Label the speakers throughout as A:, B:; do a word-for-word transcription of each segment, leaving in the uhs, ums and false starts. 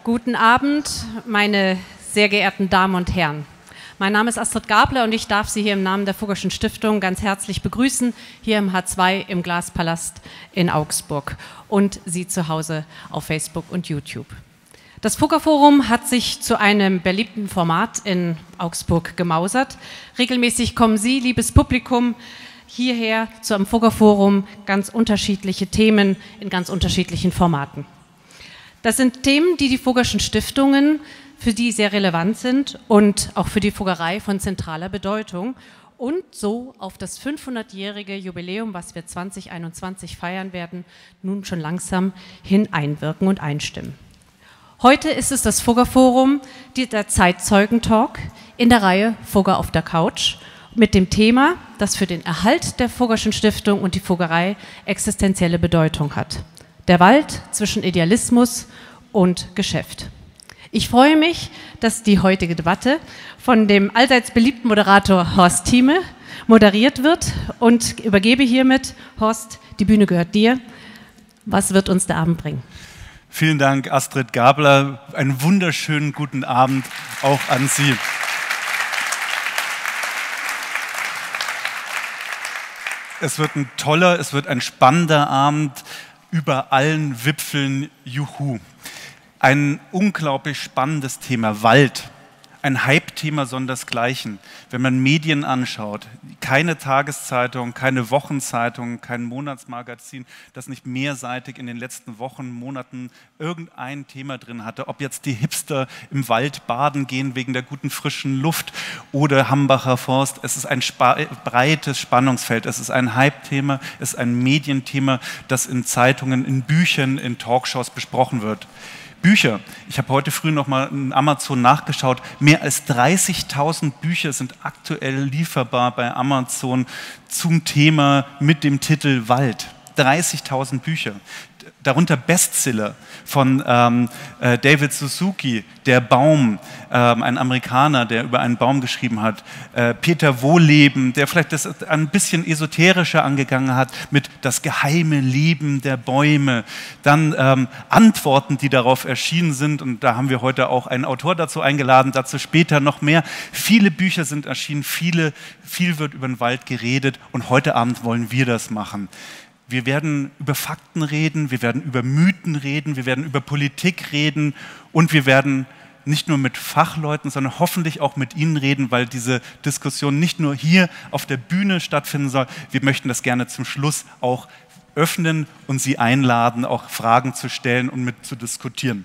A: Guten Abend, meine sehr geehrten Damen und Herren. Mein Name ist Astrid Gabler und ich darf Sie hier im Namen der Fuggerschen Stiftung ganz herzlich begrüßen, hier im H zwei im Glaspalast in Augsburg und Sie zu Hause auf Facebook und YouTube. Das Fuggerforum hat sich zu einem beliebten Format in Augsburg gemausert. Regelmäßig kommen Sie, liebes Publikum, hierher zu einem Fuggerforum, ganz unterschiedliche Themen in ganz unterschiedlichen Formaten. Das sind Themen, die die Fuggerschen Stiftungen, für die sehr relevant sind und auch für die Fuggerei von zentraler Bedeutung und so auf das fünfhundertjährige Jubiläum, was wir zwanzig einundzwanzig feiern werden, nun schon langsam hin einwirken und einstimmen. Heute ist es das Fuggerforum, der Zeitzeugen-Talk in der Reihe Fugger auf der Couch mit dem Thema, das für den Erhalt der Fuggerschen Stiftung und die Fuggerei existenzielle Bedeutung hat. Der Wald zwischen Idealismus und Geschäft. Ich freue mich, dass die heutige Debatte von dem allseits beliebten Moderator Horst Thieme moderiert wird und übergebe hiermit, Horst, die Bühne gehört dir. Was wird uns der Abend bringen?
B: Vielen Dank, Astrid Gabler. Einen wunderschönen guten Abend auch an Sie. Es wird ein toller, es wird ein spannender Abend. Über allen Wipfeln, juhu. Ein unglaublich spannendes Thema, Wald. Ein Hype-Thema sondersgleichen. Wenn man Medien anschaut, keine Tageszeitung, keine Wochenzeitung, kein Monatsmagazin, das nicht mehrseitig in den letzten Wochen, Monaten irgendein Thema drin hatte. Ob jetzt die Hipster im Wald baden gehen wegen der guten frischen Luft oder Hambacher Forst. Es ist ein spa- breites Spannungsfeld. Es ist ein Hype-Thema, es ist ein Medienthema, das in Zeitungen, in Büchern, in Talkshows besprochen wird. Bücher. Ich habe heute früh noch mal in Amazon nachgeschaut. Mehr als dreißigtausend Bücher sind aktuell lieferbar bei Amazon zum Thema mit dem Titel Wald. dreißigtausend Bücher. Darunter Bestseller von ähm, äh, David Suzuki, Der Baum, ähm, ein Amerikaner, der über einen Baum geschrieben hat. Äh, Peter Wohlleben, der vielleicht das ein bisschen esoterischer angegangen hat mit Das geheime Leben der Bäume. Dann ähm, Antworten, die darauf erschienen sind. Und da haben wir heute auch einen Autor dazu eingeladen, dazu später noch mehr. Viele Bücher sind erschienen, viele, viel wird über den Wald geredet. Und heute Abend wollen wir das machen. Wir werden über Fakten reden, wir werden über Mythen reden, wir werden über Politik reden und wir werden nicht nur mit Fachleuten, sondern hoffentlich auch mit Ihnen reden, weil diese Diskussion nicht nur hier auf der Bühne stattfinden soll. Wir möchten das gerne zum Schluss auch öffnen und Sie einladen, auch Fragen zu stellen und mit zu diskutieren.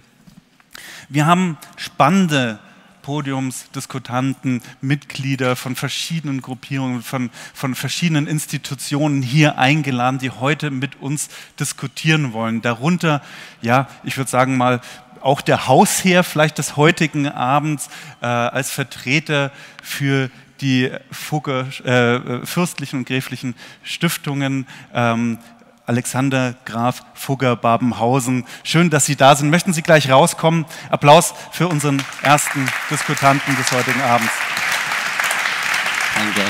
B: Wir haben spannende Podiumsdiskutanten, Mitglieder von verschiedenen Gruppierungen, von, von verschiedenen Institutionen hier eingeladen, die heute mit uns diskutieren wollen. Darunter, ja, ich würde sagen mal, auch der Hausherr vielleicht des heutigen Abends äh, als Vertreter für die Fugger, äh, fürstlichen und gräflichen Stiftungen, ähm, Alexander Graf Fugger-Babenhausen. Schön, dass Sie da sind. Möchten Sie gleich rauskommen? Applaus für unseren ersten Diskutanten des heutigen Abends.
C: Danke.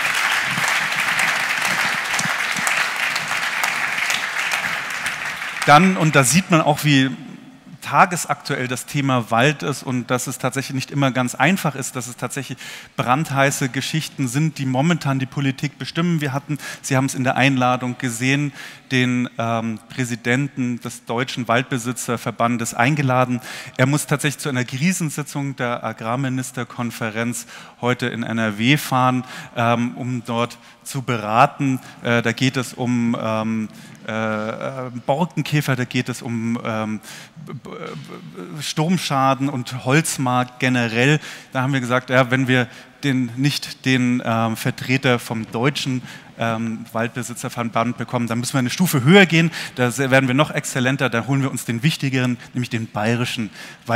B: Dann, und da sieht man auch, wie tagesaktuell das Thema Wald ist und dass es tatsächlich nicht immer ganz einfach ist, dass es tatsächlich brandheiße Geschichten sind, die momentan die Politik bestimmen. Wir hatten, Sie haben es in der Einladung gesehen, den ähm, Präsidenten des Deutschen Waldbesitzerverbandes eingeladen. Er muss tatsächlich zu einer Krisensitzung der Agrarministerkonferenz heute in N R W fahren, ähm, um dort zu beraten. Äh, da geht es um ähm, äh, Borkenkäfer, da geht es um ähm, Sturmschaden und Holzmarkt generell. Da haben wir gesagt, ja, wenn wir den, nicht den ähm, Vertreter vom deutschen ähm, Waldbesitzerverband bekommen, dann müssen wir eine Stufe höher gehen. Da werden wir noch exzellenter. Da holen wir uns den wichtigeren, nämlich den bayerischen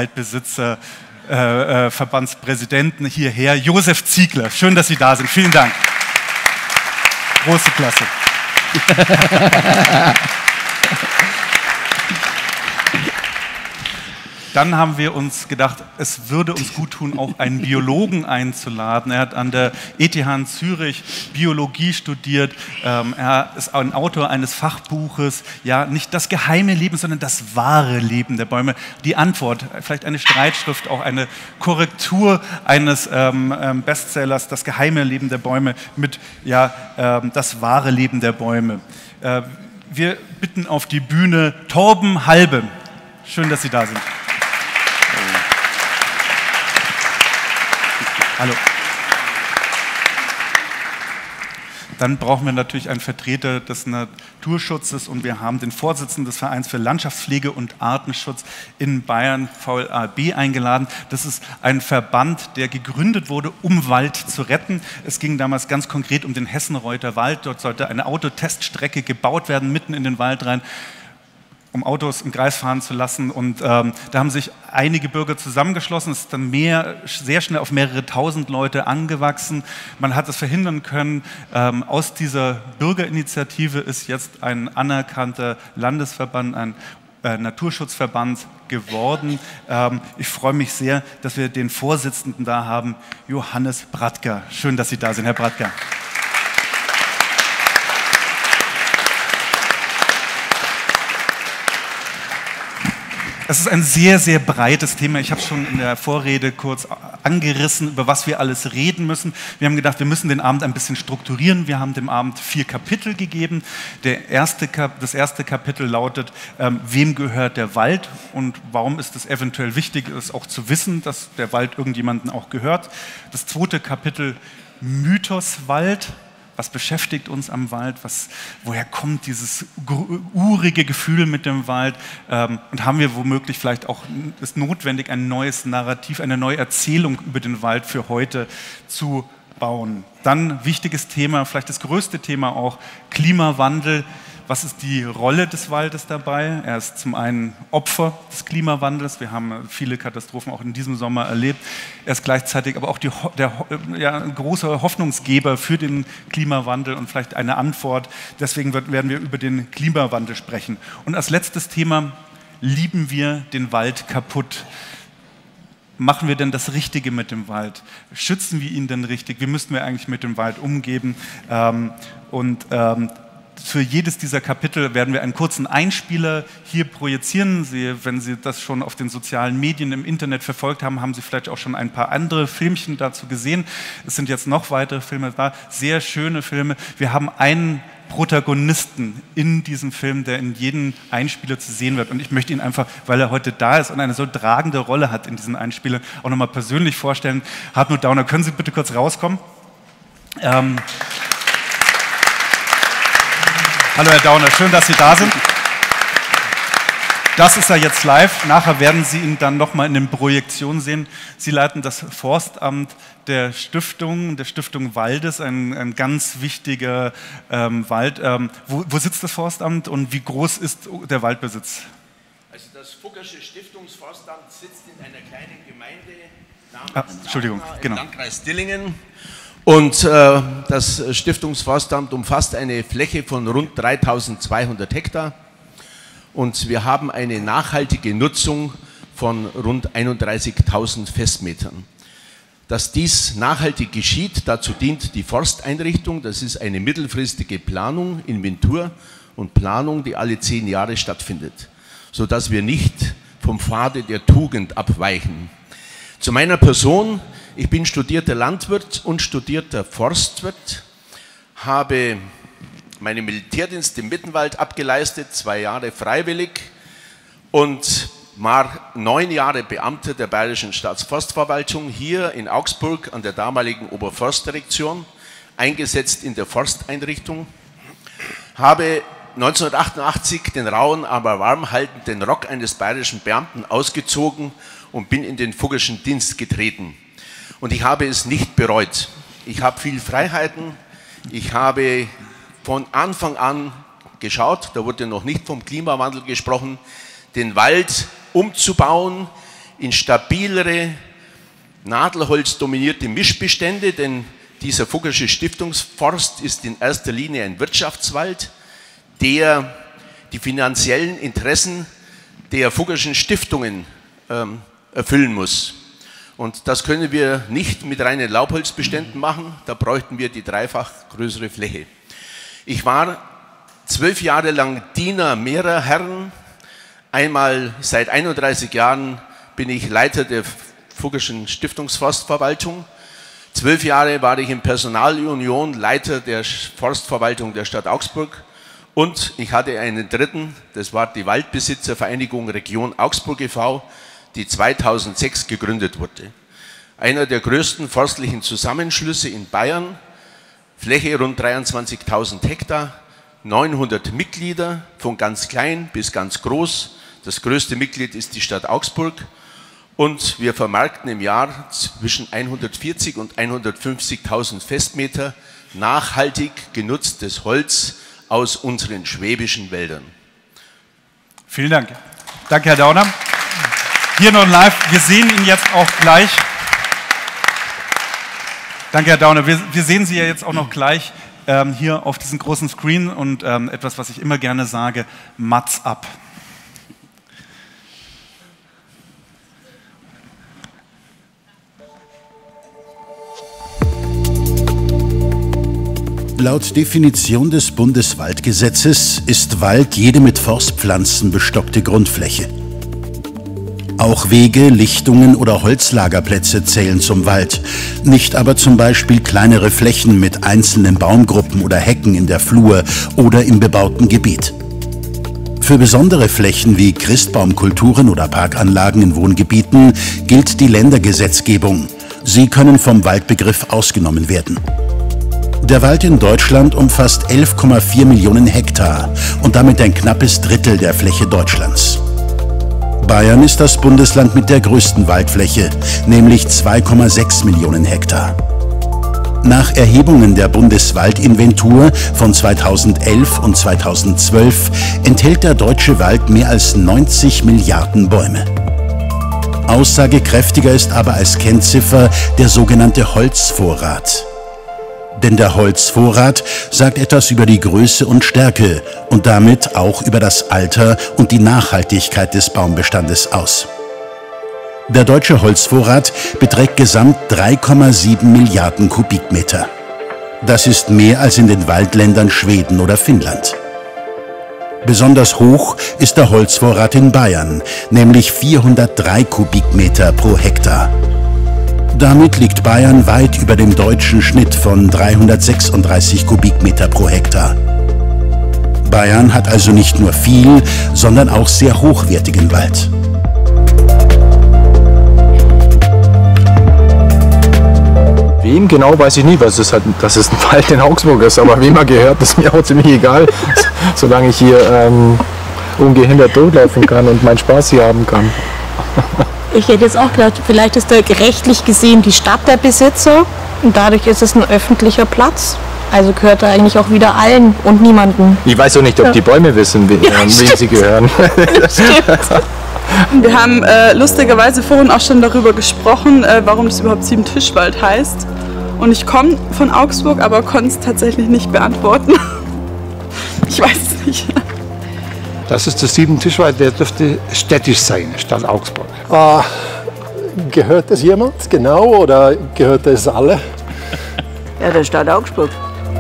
B: Waldbesitzerverbandspräsidenten äh, hierher, Josef Ziegler. Schön, dass Sie da sind. Vielen Dank. Große Klasse. dann haben wir uns gedacht, es würde uns gut tun, auch einen Biologen einzuladen. Er hat an der E T H in Zürich Biologie studiert. Ähm, er ist ein Autor eines Fachbuches, ja, nicht das geheime Leben, sondern das wahre Leben der Bäume. Die Antwort, vielleicht eine Streitschrift, auch eine Korrektur eines ähm, ähm, Bestsellers, das geheime Leben der Bäume mit, ja, ähm, das wahre Leben der Bäume. Äh, wir bitten auf die Bühne Torben Halbe. Schön, dass Sie da sind. Hallo. Dann brauchen wir natürlich einen Vertreter des Naturschutzes und wir haben den Vorsitzenden des Vereins für Landschaftspflege und Artenschutz in Bayern, V L A B, eingeladen. Das ist ein Verband, der gegründet wurde, um Wald zu retten. Es ging damals ganz konkret um den Hessenreuther Wald. Dort sollte eine Autoteststrecke gebaut werden, mitten in den Wald rein, um Autos im Kreis fahren zu lassen. Und ähm, da haben sich einige Bürger zusammengeschlossen. Es ist dann mehr, sehr schnell auf mehrere tausend Leute angewachsen. Man hat es verhindern können. Ähm, aus dieser Bürgerinitiative ist jetzt ein anerkannter Landesverband, ein äh, Naturschutzverband geworden. Ähm, ich freue mich sehr, dass wir den Vorsitzenden da haben, Johannes Bratker. Schön, dass Sie da sind, Herr Bratker. Es ist ein sehr, sehr breites Thema. Ich habe es schon in der Vorrede kurz angerissen, über was wir alles reden müssen. Wir haben gedacht, wir müssen den Abend ein bisschen strukturieren. Wir haben dem Abend vier Kapitel gegeben. Der erste Kap- das erste Kapitel lautet, ähm, wem gehört der Wald und warum ist es eventuell wichtig, es auch zu wissen, dass der Wald irgendjemandem auch gehört. Das zweite Kapitel, Mythos Wald. Was beschäftigt uns am Wald? Was, woher kommt dieses urige Gefühl mit dem Wald? Ähm, und haben wir womöglich vielleicht auch, ist notwendig, ein neues Narrativ, eine neue Erzählung über den Wald für heute zu bauen? Dann wichtiges Thema, vielleicht das größte Thema auch, Klimawandel. Was ist die Rolle des Waldes dabei? Er ist zum einen Opfer des Klimawandels. Wir haben viele Katastrophen auch in diesem Sommer erlebt. Er ist gleichzeitig aber auch die, der ja, große Hoffnungsgeber für den Klimawandel und vielleicht eine Antwort. Deswegen wird, werden wir über den Klimawandel sprechen. Und als letztes Thema, lieben wir den Wald kaputt? Machen wir denn das Richtige mit dem Wald? Schützen wir ihn denn richtig? Wie müssten wir eigentlich mit dem Wald umgehen? Ähm, und ähm, Für jedes dieser Kapitel werden wir einen kurzen Einspieler hier projizieren. Sie, wenn Sie das schon auf den sozialen Medien im Internet verfolgt haben, haben Sie vielleicht auch schon ein paar andere Filmchen dazu gesehen. Es sind jetzt noch weitere Filme da, sehr schöne Filme. Wir haben einen Protagonisten in diesem Film, der in jedem Einspieler zu sehen wird. Und ich möchte ihn einfach, weil er heute da ist und eine so tragende Rolle hat in diesen Einspielern, auch nochmal persönlich vorstellen. Hartmut Dauner, können Sie bitte kurz rauskommen? Ähm Hallo Herr Dauner, schön, dass Sie da sind. Das ist ja jetzt live. Nachher werden Sie ihn dann nochmal in den Projektionen sehen. Sie leiten das Forstamt der Stiftung, der Stiftung Waldes, ein, ein ganz wichtiger ähm, Wald. Ähm, wo, wo sitzt das Forstamt und wie groß ist der Waldbesitz?
C: Also das Fuggersche Stiftungsforstamt sitzt in einer kleinen Gemeinde namens
B: ah, Entschuldigung,
C: im
B: genau.
C: Landkreis Dillingen. Und äh, das Stiftungsforstamt umfasst eine Fläche von rund dreitausendzweihundert Hektar und wir haben eine nachhaltige Nutzung von rund einunddreißigtausend Festmetern. Dass dies nachhaltig geschieht, dazu dient die Forsteinrichtung. Das ist eine mittelfristige Planung, Inventur und Planung, die alle zehn Jahre stattfindet, sodass wir nicht vom Pfade der Tugend abweichen. Zu meiner Person: Ich bin studierter Landwirt und studierter Forstwirt, habe meinen Militärdienst im Mittenwald abgeleistet, zwei Jahre freiwillig und war neun Jahre Beamter der Bayerischen Staatsforstverwaltung hier in Augsburg an der damaligen Oberforstdirektion, eingesetzt in der Forsteinrichtung, habe neunzehnhundertachtundachtzig den rauen, aber warmhaltenden Rock eines bayerischen Beamten ausgezogen und bin in den Fuggerschen Dienst getreten. Und ich habe es nicht bereut. Ich habe viel Freiheiten. Ich habe von Anfang an geschaut, da wurde noch nicht vom Klimawandel gesprochen, den Wald umzubauen in stabilere, nadelholzdominierte Mischbestände, denn dieser Fuggersche Stiftungsforst ist in erster Linie ein Wirtschaftswald, der die finanziellen Interessen der Fuggerschen Stiftungen ähm, erfüllen muss. Und das können wir nicht mit reinen Laubholzbeständen machen, da bräuchten wir die dreifach größere Fläche. Ich war zwölf Jahre lang Diener mehrerer Herren. Einmal seit einunddreißig Jahren bin ich Leiter der Fuggerschen Stiftungsforstverwaltung. Zwölf Jahre war ich in Personalunion Leiter der Forstverwaltung der Stadt Augsburg. Und ich hatte einen dritten, das war die Waldbesitzervereinigung Region Augsburg e V, die zweitausendsechs gegründet wurde. Einer der größten forstlichen Zusammenschlüsse in Bayern, Fläche rund dreiundzwanzigtausend Hektar, neunhundert Mitglieder, von ganz klein bis ganz groß. Das größte Mitglied ist die Stadt Augsburg und wir vermarkten im Jahr zwischen hundertvierzig und hundertfünfzigtausend Festmeter nachhaltig genutztes Holz aus unseren schwäbischen Wäldern.
B: Vielen Dank. Danke, Herr Dauner. Hier noch live. Wir sehen ihn jetzt auch gleich. Danke, Herr Dauner. Wir, wir sehen Sie ja jetzt auch noch gleich ähm, hier auf diesem großen Screen und ähm, etwas, was ich immer gerne sage, Mats ab.
D: Laut Definition des Bundeswaldgesetzes ist Wald jede mit Forstpflanzen bestockte Grundfläche. Auch Wege, Lichtungen oder Holzlagerplätze zählen zum Wald, nicht aber zum Beispiel kleinere Flächen mit einzelnen Baumgruppen oder Hecken in der Flur oder im bebauten Gebiet. Für besondere Flächen wie Christbaumkulturen oder Parkanlagen in Wohngebieten gilt die Ländergesetzgebung. Sie können vom Waldbegriff ausgenommen werden. Der Wald in Deutschland umfasst elf Komma vier Millionen Hektar und damit ein knappes Drittel der Fläche Deutschlands. Bayern ist das Bundesland mit der größten Waldfläche, nämlich zwei Komma sechs Millionen Hektar. Nach Erhebungen der Bundeswaldinventur von zweitausendelf und zweitausendzwölf enthält der deutsche Wald mehr als neunzig Milliarden Bäume. Aussagekräftiger ist aber als Kennziffer der sogenannte Holzvorrat. Denn der Holzvorrat sagt etwas über die Größe und Stärke und damit auch über das Alter und die Nachhaltigkeit des Baumbestandes aus. Der deutsche Holzvorrat beträgt gesamt drei Komma sieben Milliarden Kubikmeter. Das ist mehr als in den Waldländern Schweden oder Finnland. Besonders hoch ist der Holzvorrat in Bayern, nämlich vierhundertdrei Kubikmeter pro Hektar. Damit liegt Bayern weit über dem deutschen Schnitt von dreihundertsechsunddreißig Kubikmeter pro Hektar. Bayern hat also nicht nur viel, sondern auch sehr hochwertigen Wald.
E: Wem genau weiß ich nie, was es halt, dass es ein Wald in Augsburg ist, aber wem er gehört, ist mir auch ziemlich egal, solange ich hier ähm, ungehindert durchlaufen kann und meinen Spaß hier haben kann.
F: Ich hätte jetzt auch gedacht, vielleicht ist der rechtlich gesehen die Stadt der Besitzer und dadurch ist es ein öffentlicher Platz. Also gehört er eigentlich auch wieder allen und niemandem.
E: Ich weiß auch nicht, ob die Bäume wissen, we ja, wem sie gehören.
F: Das stimmt.
G: Wir haben äh, lustigerweise vorhin auch schon darüber gesprochen, äh, warum das überhaupt Siebentischwald heißt. Und ich komme von Augsburg, aber konnte es tatsächlich nicht beantworten. Ich weiß es nicht.
H: Das ist der Siebentischwald, der dürfte städtisch sein, Stadt Augsburg.
I: Äh, gehört das jemand genau oder gehört das alle?
J: Ja, der Stadt Augsburg.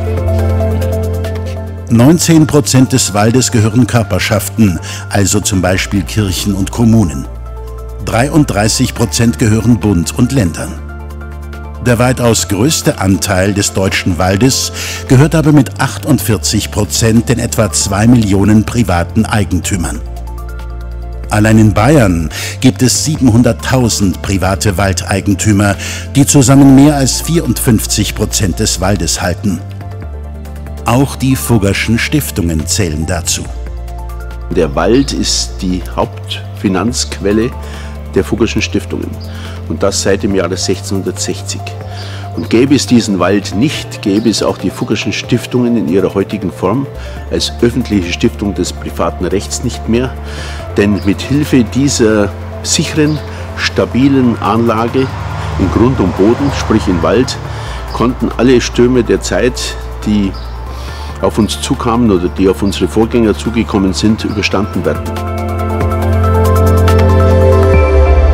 D: neunzehn Prozent des Waldes gehören Körperschaften, also zum Beispiel Kirchen und Kommunen. dreiunddreißig Prozent gehören Bund und Ländern. Der weitaus größte Anteil des deutschen Waldes gehört aber mit achtundvierzig Prozent den etwa zwei Millionen privaten Eigentümern. Allein in Bayern gibt es siebenhunderttausend private Waldeigentümer, die zusammen mehr als vierundfünfzig Prozent des Waldes halten. Auch die Fuggerschen Stiftungen zählen dazu.
K: Der Wald ist die Hauptfinanzquelle der Fuggerschen Stiftungen und das seit dem Jahre sechzehnhundertsechzig. Und gäbe es diesen Wald nicht, gäbe es auch die Fuggerschen Stiftungen in ihrer heutigen Form als öffentliche Stiftung des privaten Rechts nicht mehr. Denn mit Hilfe dieser sicheren, stabilen Anlage in Grund und Boden, sprich im Wald, konnten alle Stürme der Zeit, die auf uns zukamen oder die auf unsere Vorgänger zugekommen sind, überstanden werden.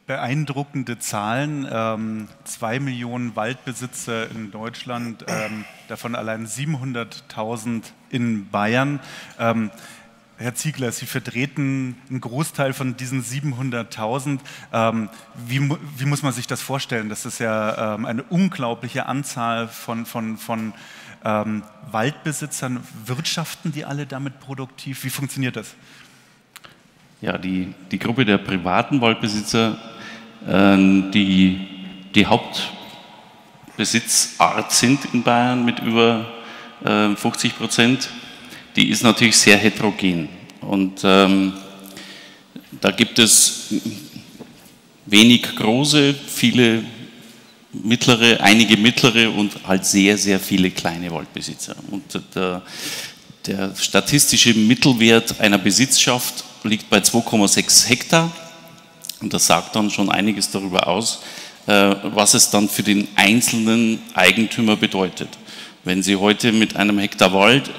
B: beeindruckende Zahlen. Ähm, zwei Millionen Waldbesitzer in Deutschland, ähm, davon allein siebenhunderttausend in Bayern. Ähm, Herr Ziegler, Sie vertreten einen Großteil von diesen siebenhunderttausend. Ähm, wie, wie muss man sich das vorstellen? Das ist ja ähm, eine unglaubliche Anzahl von, von, von ähm, Waldbesitzern. Wirtschaften die alle damit produktiv? Wie funktioniert das?
L: Ja, die, die Gruppe der privaten Waldbesitzer, äh, die die Hauptbesitzart sind in Bayern mit über äh, fünfzig Prozent, die ist natürlich sehr heterogen. Und ähm, da gibt es wenig große, viele mittlere, einige mittlere und halt sehr, sehr viele kleine Waldbesitzer. Und der, der statistische Mittelwert einer Besitzschaft liegt bei zwei Komma sechs Hektar und das sagt dann schon einiges darüber aus, was es dann für den einzelnen Eigentümer bedeutet. Wenn Sie heute mit einem Hektar Wald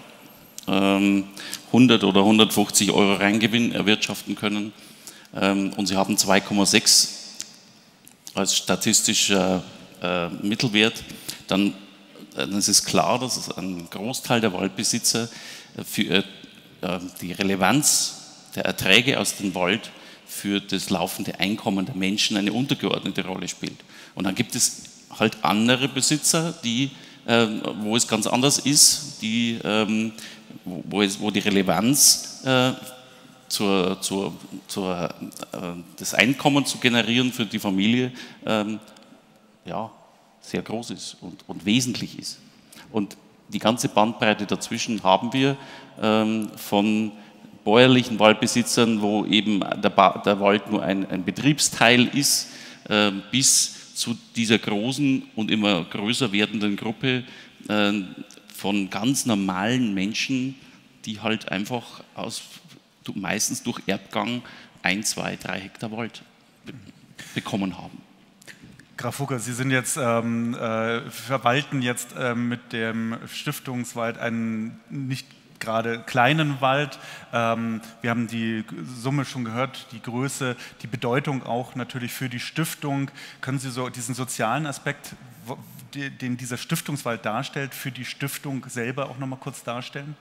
L: hundert oder hundertfünfzig Euro Reingewinn erwirtschaften können und Sie haben zwei Komma sechs als statistischer Mittelwert, dann, dann ist es klar, dass ein Großteil der Waldbesitzer für die Relevanz der Erträge aus dem Wald für das laufende Einkommen der Menschen eine untergeordnete Rolle spielt. Und dann gibt es halt andere Besitzer, die, äh, wo es ganz anders ist, die, ähm, wo, es, wo die Relevanz äh, zur, zur, zur, äh, das Einkommen zu generieren für die Familie ähm, ja, sehr groß ist und, und wesentlich ist. Und die ganze Bandbreite dazwischen haben wir ähm, von bäuerlichen Waldbesitzern, wo eben der, ba der Wald nur ein, ein Betriebsteil ist, äh, bis zu dieser großen und immer größer werdenden Gruppe äh, von ganz normalen Menschen, die halt einfach aus, meistens durch Erbgang ein, zwei, drei Hektar Wald be bekommen haben.
B: Graf Fugger, Sie sind jetzt, ähm, äh, verwalten jetzt äh, mit dem Stiftungswald einen nicht gerade kleinen Wald. Ähm, wir haben die Summe schon gehört, die Größe, die Bedeutung auch natürlich für die Stiftung. Können Sie so diesen sozialen Aspekt, den dieser Stiftungswald darstellt, für die Stiftung selber auch noch mal kurz darstellen?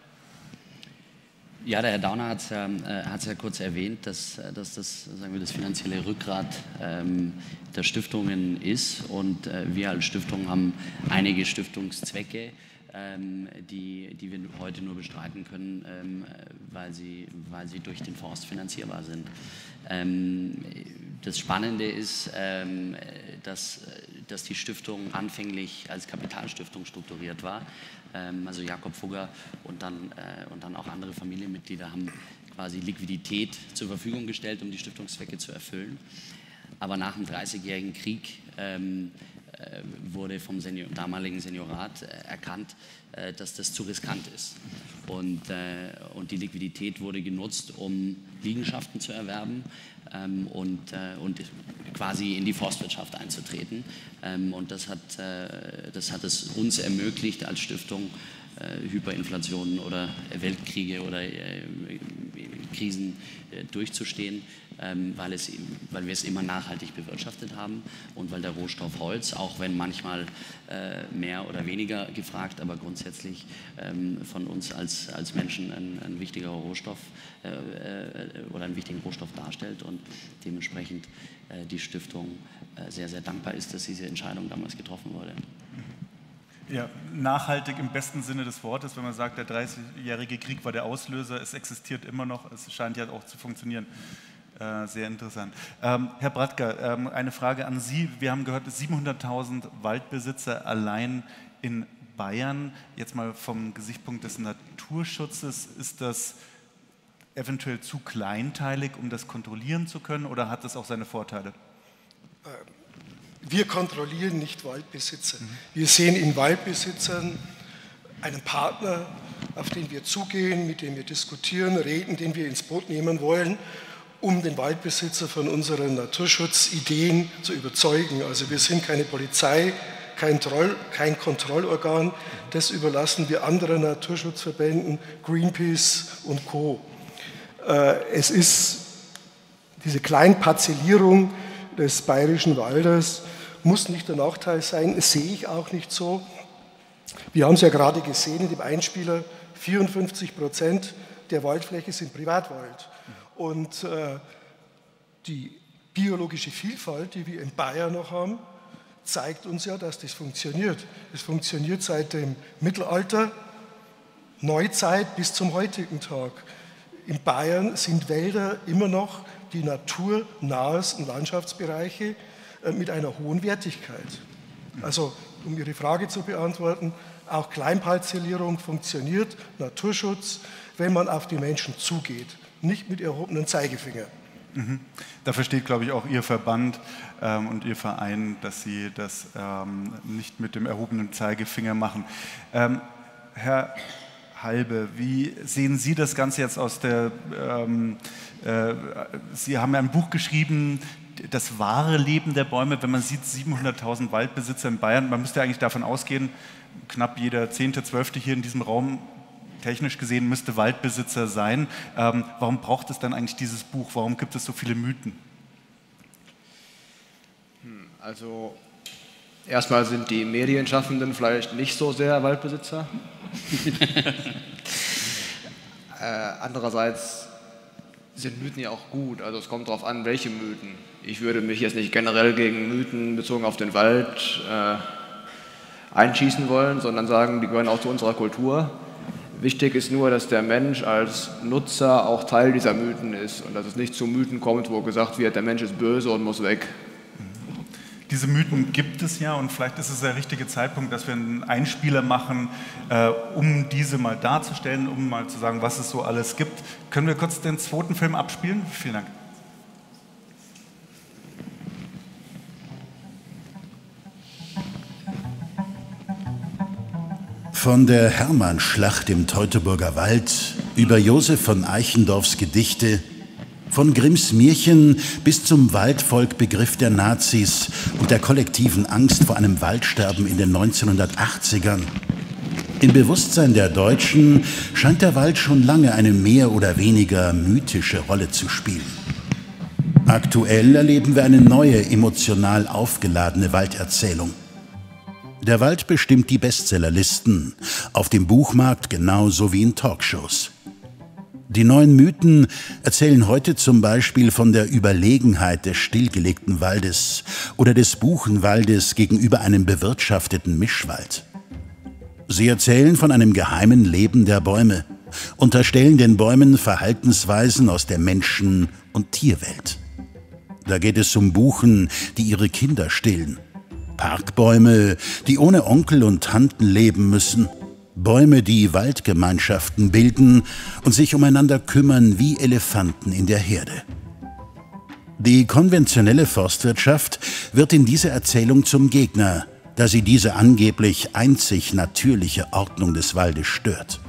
M: Ja, der Herr Dauner hat es ja, äh, ja kurz erwähnt, dass, dass das, sagen wir, das finanzielle Rückgrat ähm, der Stiftungen ist. Und äh, wir als Stiftung haben einige Stiftungszwecke, ähm, die, die wir heute nur bestreiten können, ähm, weil, sie, weil sie durch den Forst finanzierbar sind. Ähm, das Spannende ist, ähm, dass, dass die Stiftung anfänglich als Kapitalstiftung strukturiert war. Ähm, also Jakob Fugger und dann, äh, und dann auch andere Familienmitglieder haben quasi Liquidität zur Verfügung gestellt, um die Stiftungszwecke zu erfüllen. Aber nach dem Dreißigjährigen Krieg ähm, äh, wurde vom Senior, damaligen Seniorat äh, erkannt, äh, dass das zu riskant ist. Und, äh, und die Liquidität wurde genutzt, um Liegenschaften zu erwerben ähm, und, äh, und quasi in die Forstwirtschaft einzutreten. Ähm, und das hat, äh, das hat es uns ermöglicht, als Stiftung äh, Hyperinflationen oder Weltkriege oder äh, Krisen äh, durchzustehen, ähm, weil, es, weil wir es immer nachhaltig bewirtschaftet haben und weil der Rohstoff Holz, auch wenn manchmal äh, mehr oder weniger gefragt, aber grundsätzlich ähm, von uns als, als Menschen ein, ein wichtiger Rohstoff äh, äh, oder einen wichtigen Rohstoff darstellt und dementsprechend äh, die Stiftung äh, sehr, sehr dankbar ist, dass diese Entscheidung damals getroffen wurde.
B: Ja, nachhaltig im besten Sinne des Wortes, wenn man sagt, der dreißigjährige Krieg war der Auslöser, es existiert immer noch, es scheint ja auch zu funktionieren. Äh, sehr interessant. Ähm, Herr Bratker, ähm, eine Frage an Sie. Wir haben gehört, siebenhunderttausend Waldbesitzer allein in Bayern. Jetzt mal vom Gesichtspunkt des Naturschutzes, ist das eventuell zu kleinteilig, um das kontrollieren zu können, oder hat das auch seine Vorteile?
I: Wir kontrollieren nicht Waldbesitzer. Wir sehen in Waldbesitzern einen Partner, auf den wir zugehen, mit dem wir diskutieren, reden, den wir ins Boot nehmen wollen, um den Waldbesitzer von unseren Naturschutzideen zu überzeugen. Also wir sind keine Polizei, kein, Troll, kein Kontrollorgan. Das überlassen wir anderen Naturschutzverbänden, Greenpeace und Co. Es ist diese Kleinparzellierung, des bayerischen Waldes muss nicht der Nachteil sein, das sehe ich auch nicht so. Wir haben es ja gerade gesehen in dem Einspieler, vierundfünfzig Prozent der Waldfläche sind Privatwald. Und äh, die biologische Vielfalt, die wir in Bayern noch haben, zeigt uns ja, dass das funktioniert. Es funktioniert seit dem Mittelalter, Neuzeit bis zum heutigen Tag. In Bayern sind Wälder immer noch die naturnahesten Landschaftsbereiche äh, mit einer hohen Wertigkeit. Also, um Ihre Frage zu beantworten, auch Kleinparzellierung funktioniert, Naturschutz, wenn man auf die Menschen zugeht, nicht mit erhobenem Zeigefinger.
B: Mhm. Dafür steht, glaube ich, auch Ihr Verband ähm, und Ihr Verein, dass Sie das ähm, nicht mit dem erhobenen Zeigefinger machen. Ähm, Herr Halbe, wie sehen Sie das Ganze jetzt aus der, ähm, äh, Sie haben ja ein Buch geschrieben, das wahre Leben der Bäume, wenn man sieht, siebenhunderttausend Waldbesitzer in Bayern, man müsste eigentlich davon ausgehen, knapp jeder zehnte, zwölfte hier in diesem Raum, technisch gesehen, müsste Waldbesitzer sein. Ähm, warum braucht es dann eigentlich dieses Buch? Warum gibt es so viele Mythen?
N: Also erstmal sind die Medienschaffenden vielleicht nicht so sehr Waldbesitzer. äh, andererseits sind Mythen ja auch gut, also es kommt darauf an, welche Mythen. Ich würde mich jetzt nicht generell gegen Mythen bezogen auf den Wald äh, einschießen wollen, sondern sagen, die gehören auch zu unserer Kultur. Wichtig ist nur, dass der Mensch als Nutzer auch Teil dieser Mythen ist und dass es nicht zu Mythen kommt, wo gesagt wird, der Mensch ist böse und muss weg.
B: Diese Mythen gibt es ja und vielleicht ist es der richtige Zeitpunkt, dass wir einen Einspieler machen, äh, um diese mal darzustellen, um mal zu sagen, was es so alles gibt. Können wir kurz den zweiten Film abspielen? Vielen Dank.
D: Von der Hermannschlacht im Teutoburger Wald über Josef von Eichendorffs Gedichte, von Grimms Märchen bis zum Waldvolkbegriff der Nazis und der kollektiven Angst vor einem Waldsterben in den neunzehnhundertachtzigern. Im Bewusstsein der Deutschen scheint der Wald schon lange eine mehr oder weniger mythische Rolle zu spielen. Aktuell erleben wir eine neue, emotional aufgeladene Walderzählung. Der Wald bestimmt die Bestsellerlisten, auf dem Buchmarkt genauso wie in Talkshows. Die neuen Mythen erzählen heute zum Beispiel von der Überlegenheit des stillgelegten Waldes oder des Buchenwaldes gegenüber einem bewirtschafteten Mischwald. Sie erzählen von einem geheimen Leben der Bäume, unterstellen den Bäumen Verhaltensweisen aus der Menschen- und Tierwelt. Da geht es um Buchen, die ihre Kinder stillen, Parkbäume, die ohne Onkel und Tanten leben müssen, Bäume, die Waldgemeinschaften bilden und sich umeinander kümmern wie Elefanten in der Herde. Die konventionelle Forstwirtschaft wird in dieser Erzählung zum Gegner, da sie diese angeblich einzig natürliche Ordnung des Waldes stört.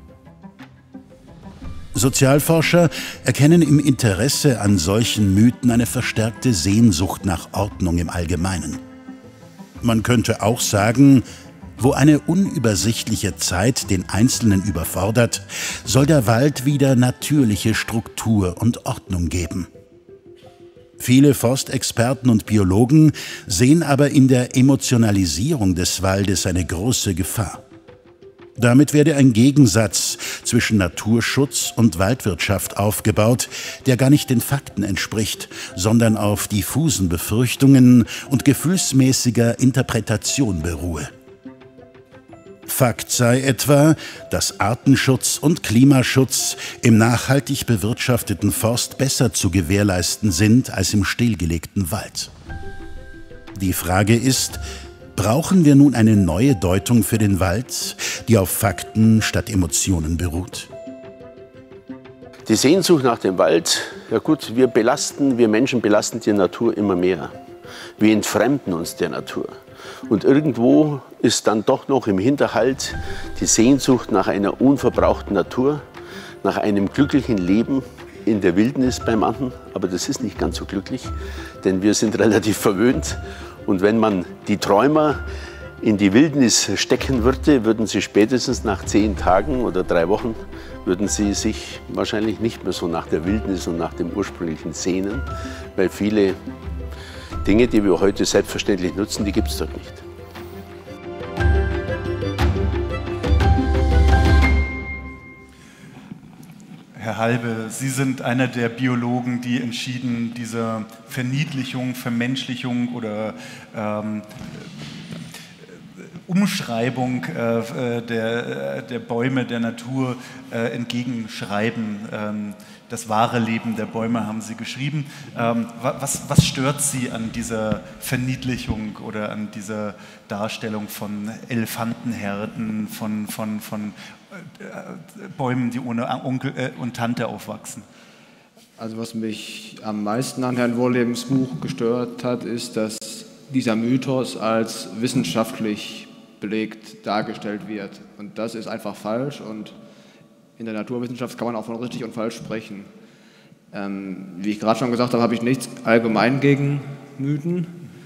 D: Sozialforscher erkennen im Interesse an solchen Mythen eine verstärkte Sehnsucht nach Ordnung im Allgemeinen. Man könnte auch sagen, wo eine unübersichtliche Zeit den Einzelnen überfordert, soll der Wald wieder natürliche Struktur und Ordnung geben. Viele Forstexperten und Biologen sehen aber in der Emotionalisierung des Waldes eine große Gefahr. Damit werde ein Gegensatz zwischen Naturschutz und Waldwirtschaft aufgebaut, der gar nicht den Fakten entspricht, sondern auf diffusen Befürchtungen und gefühlsmäßiger Interpretation beruhe. Fakt sei etwa, dass Artenschutz und Klimaschutz im nachhaltig bewirtschafteten Forst besser zu gewährleisten sind als im stillgelegten Wald. Die Frage ist, brauchen wir nun eine neue Deutung für den Wald, die auf Fakten statt Emotionen beruht?
K: Die Sehnsucht nach dem Wald, ja gut, wir belasten, wir Menschen belasten die Natur immer mehr. Wir entfremden uns der Natur. Und irgendwo ist dann doch noch im Hinterhalt die Sehnsucht nach einer unverbrauchten Natur, nach einem glücklichen Leben in der Wildnis bei manchen. Aber das ist nicht ganz so glücklich, denn wir sind relativ verwöhnt. Und wenn man die Träumer in die Wildnis stecken würde, würden sie spätestens nach zehn Tagen oder drei Wochen, würden sie sich wahrscheinlich nicht mehr so nach der Wildnis und nach dem Ursprünglichen sehnen, weil viele Dinge, die wir heute selbstverständlich nutzen, die gibt es dort nicht.
B: Herr Halbe, Sie sind einer der Biologen, die entschieden diese Verniedlichung, Vermenschlichung oder ähm, Umschreibung äh, der, der Bäume, der Natur äh, entgegenschreiben. Ähm, das wahre Leben der Bäume haben Sie geschrieben. Ähm, was, was stört Sie an dieser Verniedlichung oder an dieser Darstellung von Elefantenherden, von, von, von äh, Bäumen, die ohne Onkel äh, und Tante aufwachsen?
N: Also was mich am meisten an Herrn Wohllebens Buch gestört hat, ist, dass dieser Mythos als wissenschaftlich belegt dargestellt wird. Und das ist einfach falsch und in der Naturwissenschaft kann man auch von richtig und falsch sprechen. Ähm, wie ich gerade schon gesagt habe, habe ich nichts allgemein gegen Mythen.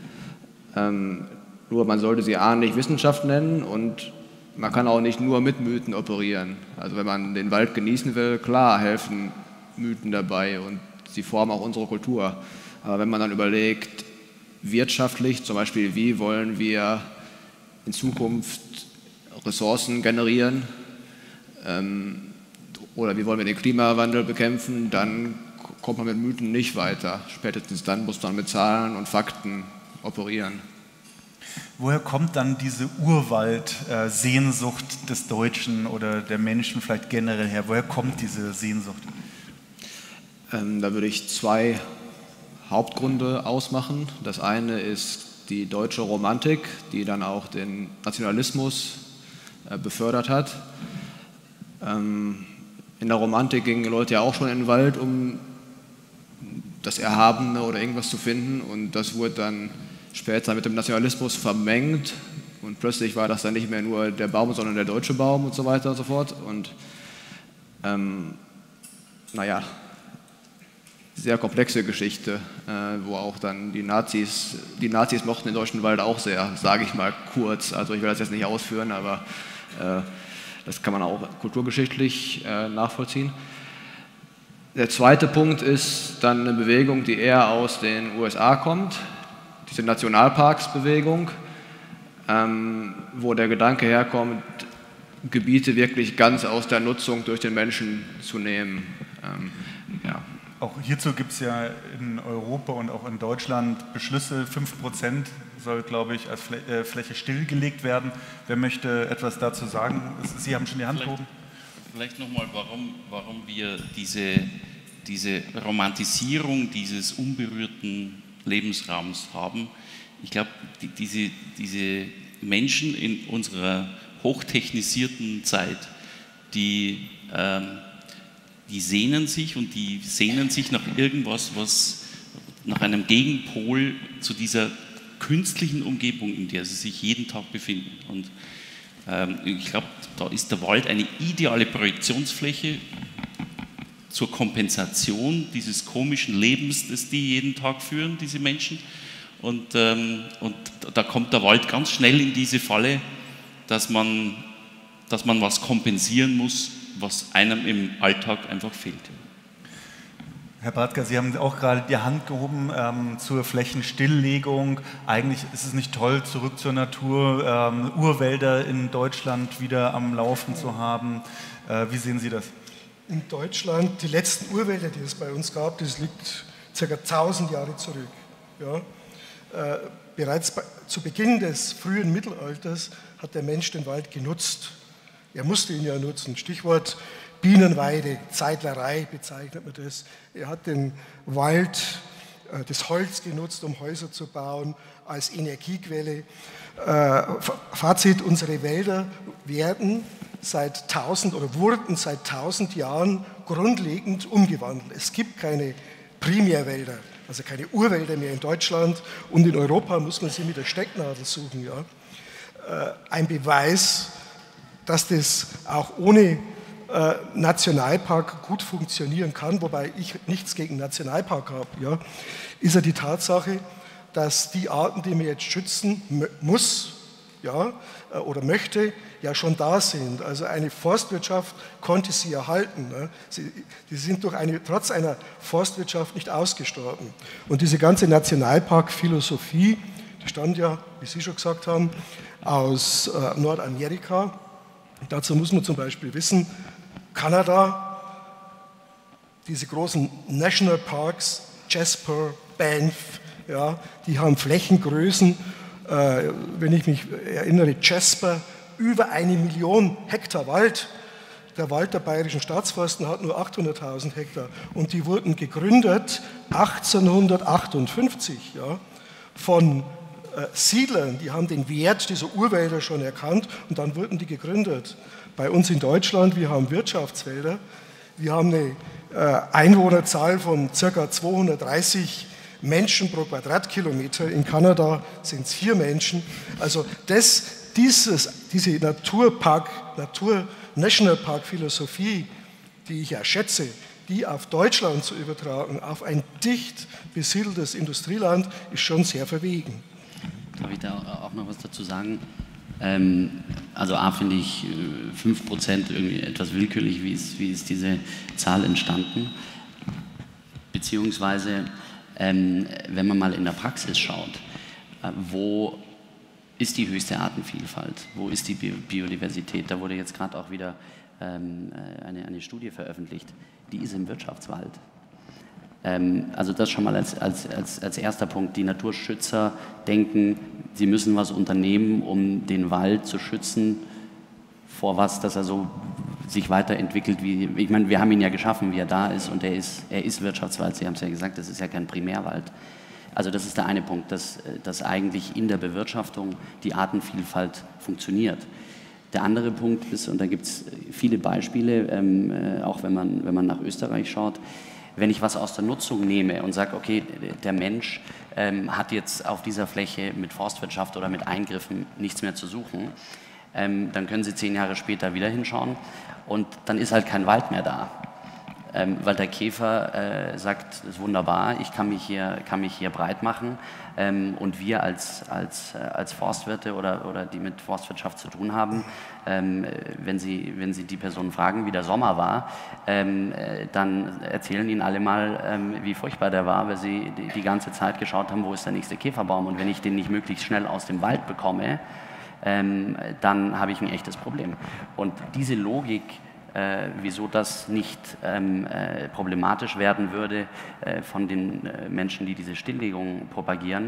N: Ähm, nur man sollte sie A nicht Wissenschaft nennen und man kann auch nicht nur mit Mythen operieren. Also wenn man den Wald genießen will, klar helfen Mythen dabei und sie formen auch unsere Kultur. Aber wenn man dann überlegt, wirtschaftlich zum Beispiel, wie wollen wir in Zukunft Ressourcen generieren ähm, oder wie wollen wir den Klimawandel bekämpfen, dann kommt man mit Mythen nicht weiter. Spätestens dann muss man mit Zahlen und Fakten operieren.
B: Woher kommt dann diese Urwald-Sehnsucht des Deutschen oder der Menschen vielleicht generell her? Woher kommt diese Sehnsucht?
N: Ähm, da würde ich zwei Hauptgründe ausmachen. Das eine ist die deutsche Romantik, die dann auch den Nationalismus äh, befördert hat. Ähm, in der Romantik gingen Leute ja auch schon in den Wald, um das Erhabene oder irgendwas zu finden und das wurde dann später mit dem Nationalismus vermengt und plötzlich war das dann nicht mehr nur der Baum, sondern der deutsche Baum und so weiter und so fort. Und ähm, naja, sehr komplexe Geschichte, äh, wo auch dann die Nazis, die Nazis mochten den deutschen Wald auch sehr, sage ich mal kurz. Also ich will das jetzt nicht ausführen, aber äh, das kann man auch kulturgeschichtlich äh, nachvollziehen. Der zweite Punkt ist dann eine Bewegung, die eher aus den U S A kommt, diese Nationalparksbewegung, ähm, wo der Gedanke herkommt, Gebiete wirklich ganz aus der Nutzung durch den Menschen zu nehmen. Ähm, ja.
B: Auch hierzu gibt es ja in Europa und auch in Deutschland Beschlüsse, fünf Prozent soll, glaube ich, als Fläche stillgelegt werden. Wer möchte etwas dazu sagen? Sie haben schon die Hand gehoben.
L: Vielleicht nochmal, warum, warum wir diese, diese Romantisierung dieses unberührten Lebensraums haben. Ich glaube, die, diese, diese Menschen in unserer hochtechnisierten Zeit, die, ähm, die sehnen sich und die sehnen sich nach irgendwas, was nach einem Gegenpol zu dieser künstlichen Umgebung, in der sie sich jeden Tag befinden. Und ähm, ich glaube, da ist der Wald eine ideale Projektionsfläche zur Kompensation dieses komischen Lebens, das die jeden Tag führen, diese Menschen. Und, ähm, und da kommt der Wald ganz schnell in diese Falle, dass man, dass man was kompensieren muss, was einem im Alltag einfach fehlt.
B: Herr Bradka, Sie haben auch gerade die Hand gehoben ähm, zur Flächenstilllegung. Eigentlich ist es nicht toll, zurück zur Natur, ähm, Urwälder in Deutschland wieder am Laufen zu haben. Äh, wie sehen Sie das?
I: In Deutschland, die letzten Urwälder, die es bei uns gab, das liegt ca. tausend Jahre zurück. Ja. Äh, bereits bei, zu Beginn des frühen Mittelalters hat der Mensch den Wald genutzt. Er musste ihn ja nutzen. Stichwort Bienenweide, Zeitlerei bezeichnet man das. Er hat den Wald, äh, das Holz genutzt, um Häuser zu bauen, als Energiequelle. Äh, Fazit, unsere Wälder werden seit tausend oder wurden seit tausend Jahren grundlegend umgewandelt. Es gibt keine Primärwälder, also keine Urwälder mehr in Deutschland und in Europa muss man sie mit der Stecknadel suchen. Ja. Ein Beweis, dass das auch ohne Nationalpark gut funktionieren kann, wobei ich nichts gegen Nationalpark habe, ja, ist ja die Tatsache, dass die Arten, die man jetzt schützen muss, ja, oder möchte, ja schon da sind. Also eine Forstwirtschaft konnte sie erhalten. Ne? Sie, die sind durch eine, trotz einer Forstwirtschaft nicht ausgestorben. Und diese ganze Nationalpark-Philosophie, die stammt ja, wie Sie schon gesagt haben, aus äh, Nordamerika. Und dazu muss man zum Beispiel wissen, Kanada, diese großen National Parks, Jasper, Banff, ja, die haben Flächengrößen, äh, wenn ich mich erinnere, Jasper, über eine Million Hektar Wald. Der Wald der Bayerischen Staatsforsten hat nur achthunderttausend Hektar und die wurden gegründet achtzehnhundertachtundfünfzig, ja, von äh, Siedlern, die haben den Wert dieser Urwälder schon erkannt und dann wurden die gegründet. Bei uns in Deutschland, wir haben Wirtschaftswälder, wir haben eine äh, Einwohnerzahl von ca. zweihundertdreißig Menschen pro Quadratkilometer, in Kanada sind es vier Menschen. Also das, dieses, diese Naturpark, Natur-Nationalpark-Philosophie, die ich ja schätze, die auf Deutschland zu übertragen, auf ein dicht besiedeltes Industrieland, ist schon sehr verwegen.
M: Darf ich da auch noch was dazu sagen? Ähm, also A finde ich fünf Prozent irgendwie etwas willkürlich, wie ist, wie ist diese Zahl entstanden? Beziehungsweise, ähm, wenn man mal in der Praxis schaut, äh, wo ist die höchste Artenvielfalt? Wo ist die Biodiversität? Da wurde jetzt gerade auch wieder ähm, eine, eine Studie veröffentlicht. Die ist im Wirtschaftswald. Ähm, also das schon mal als, als, als, als erster Punkt. Die Naturschützer denken, sie müssen was unternehmen, um den Wald zu schützen vor was, dass er so sich weiterentwickelt. Wie, ich meine, wir haben ihn ja geschaffen, wie er da ist, und er ist, er ist Wirtschaftswald. Sie haben es ja gesagt, das ist ja kein Primärwald. Also das ist der eine Punkt, dass, dass eigentlich in der Bewirtschaftung die Artenvielfalt funktioniert. Der andere Punkt ist, und da gibt es viele Beispiele, ähm, äh, auch wenn man, wenn man nach Österreich schaut, wenn ich was aus der Nutzung nehme und sage, okay, der Mensch ähm, hat jetzt auf dieser Fläche mit Forstwirtschaft oder mit Eingriffen nichts mehr zu suchen, ähm, dann können Sie zehn Jahre später wieder hinschauen und dann ist halt kein Wald mehr da. Ähm, weil der Käfer äh, sagt, das ist wunderbar, ich kann mich hier, kann mich hier breit machen, ähm, und wir als, als, äh, als Forstwirte oder, oder die mit Forstwirtschaft zu tun haben, ähm, wenn, Sie, wenn Sie die Person fragen, wie der Sommer war, ähm, äh, dann erzählen Ihnen alle mal, ähm, wie furchtbar der war, weil Sie die, die ganze Zeit geschaut haben, wo ist der nächste Käferbaum, und wenn ich den nicht möglichst schnell aus dem Wald bekomme, ähm, dann habe ich ein echtes Problem. Und diese Logik, Äh, wieso das nicht ähm, äh, problematisch werden würde äh, von den äh, Menschen, die diese Stilllegung propagieren.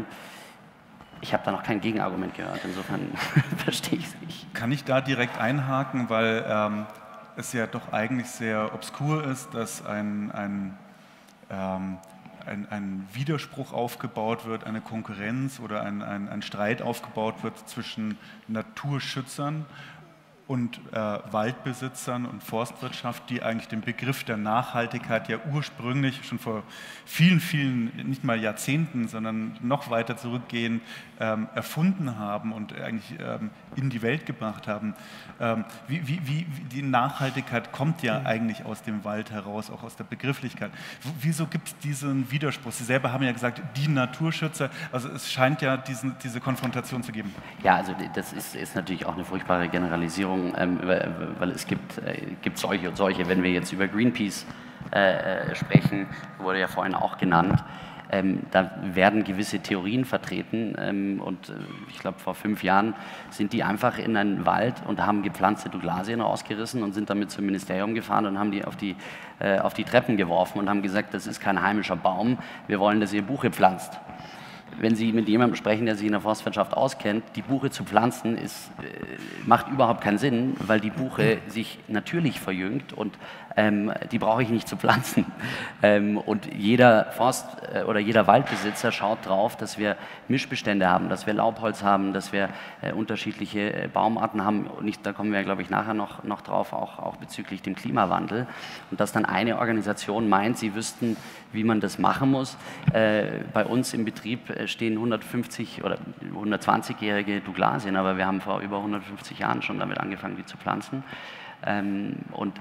M: Ich habe da noch kein Gegenargument gehört, insofern verstehe ich es nicht.
B: Kann ich da direkt einhaken, weil ähm, es ja doch eigentlich sehr obskur ist, dass ein, ein, ähm, ein, ein Widerspruch aufgebaut wird, eine Konkurrenz oder ein, ein, ein Streit aufgebaut wird zwischen Naturschützern und äh, Waldbesitzern und Forstwirtschaft, die eigentlich den Begriff der Nachhaltigkeit ja ursprünglich schon vor vielen, vielen, nicht mal Jahrzehnten, sondern noch weiter zurückgehen, ähm, erfunden haben und eigentlich ähm, in die Welt gebracht haben. Ähm, wie, wie, wie, die Nachhaltigkeit kommt ja eigentlich aus dem Wald heraus, auch aus der Begrifflichkeit. W wieso gibt es diesen Widerspruch? Sie selber haben ja gesagt, die Naturschützer, also es scheint ja diesen, diese Konfrontation zu geben.
M: Ja, also das ist, ist natürlich auch eine furchtbare Generalisierung. Ähm, weil es gibt, äh, gibt solche und solche. Wenn wir jetzt über Greenpeace äh, sprechen, wurde ja vorhin auch genannt, ähm, da werden gewisse Theorien vertreten, ähm, und äh, ich glaube vor fünf Jahren sind die einfach in einen Wald und haben gepflanzte Douglasien rausgerissen und sind damit zum Ministerium gefahren und haben die auf die, äh, auf die Treppen geworfen und haben gesagt, das ist kein heimischer Baum, wir wollen, dass ihr Buche pflanzt. Wenn Sie mit jemandem sprechen, der sich in der Forstwirtschaft auskennt, die Buche zu pflanzen, ist, äh, macht überhaupt keinen Sinn, weil die Buche sich natürlich verjüngt und ähm, die brauche ich nicht zu pflanzen. Ähm, und jeder Forst- äh, oder jeder Waldbesitzer schaut drauf, dass wir Mischbestände haben, dass wir Laubholz haben, dass wir äh, unterschiedliche äh, Baumarten haben. Und nicht, da kommen wir, glaube ich, nachher noch, noch drauf, auch, auch bezüglich dem Klimawandel. Und dass dann eine Organisation meint, sie wüssten, wie man das machen muss. Äh, bei uns im Betrieb äh, stehen hundertfünfzig oder hundertzwanzigjährige Douglasien, aber wir haben vor über hundertfünfzig Jahren schon damit angefangen, die zu pflanzen. Ähm, und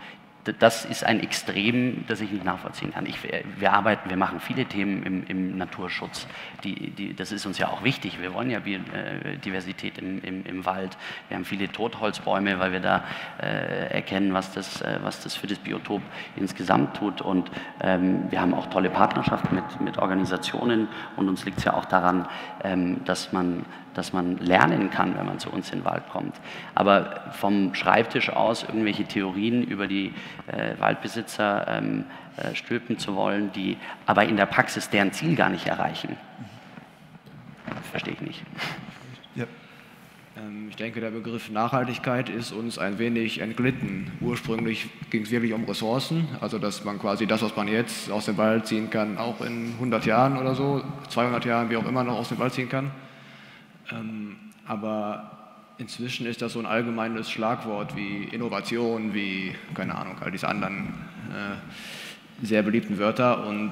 M: das ist ein Extrem, das ich nicht nachvollziehen kann. Ich, wir arbeiten, wir machen viele Themen im, im Naturschutz. Die, die, das ist uns ja auch wichtig. Wir wollen ja Biodiversität im, im, im Wald. Wir haben viele Totholzbäume, weil wir da äh, erkennen, was das, äh, was das für das Biotop insgesamt tut. Und ähm, wir haben auch tolle Partnerschaften mit, mit Organisationen. Und uns liegt es ja auch daran, ähm, dass man dass man lernen kann, wenn man zu uns in den Wald kommt. Aber vom Schreibtisch aus irgendwelche Theorien über die äh, Waldbesitzer ähm, äh, stülpen zu wollen, die aber in der Praxis deren Ziel gar nicht erreichen, verstehe ich nicht.
N: Ja. Ähm, ich denke, der Begriff Nachhaltigkeit ist uns ein wenig entglitten. Ursprünglich ging es wirklich um Ressourcen, also dass man quasi das, was man jetzt aus dem Wald ziehen kann, auch in hundert Jahren oder so, zweihundert Jahren, wie auch immer, noch aus dem Wald ziehen kann. Ähm, aber inzwischen ist das so ein allgemeines Schlagwort wie Innovation, wie, keine Ahnung, all diese anderen äh, sehr beliebten Wörter. Und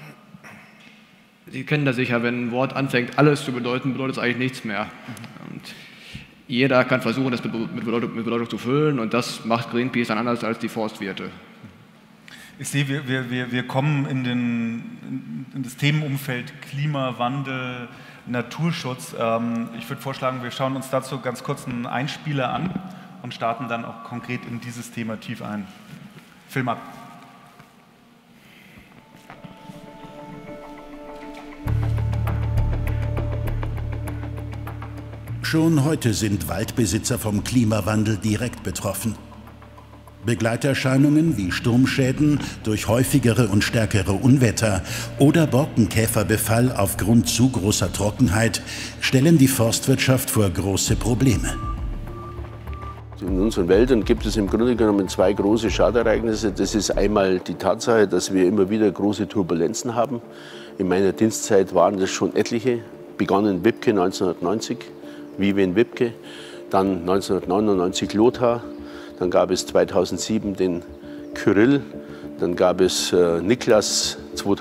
N: Sie kennen das sicher, wenn ein Wort anfängt, alles zu bedeuten, bedeutet es eigentlich nichts mehr. Und jeder kann versuchen, das mit Bedeutung, mit Bedeutung zu füllen, und das macht Greenpeace dann anders als die Forstwirte.
B: Ich sehe, wir, wir, wir kommen in, den, in das Themenumfeld Klimawandel, Naturschutz. Ich würde vorschlagen, wir schauen uns dazu ganz kurz einen Einspieler an und starten dann auch konkret in dieses Thema tief ein. Film ab.
D: Schon heute sind Waldbesitzer vom Klimawandel direkt betroffen. Begleiterscheinungen wie Sturmschäden durch häufigere und stärkere Unwetter oder Borkenkäferbefall aufgrund zu großer Trockenheit stellen die Forstwirtschaft vor große Probleme.
K: In unseren Wäldern gibt es im Grunde genommen zwei große Schadereignisse. Das ist einmal die Tatsache, dass wir immer wieder große Turbulenzen haben. In meiner Dienstzeit waren das schon etliche, begonnen Wipke neunzehnhundertneunzig, Vivian Wipke, dann neunzehnhundertneunundneunzig Lothar. Dann gab es zweitausendsieben den Kyrill, dann gab es äh, Niklas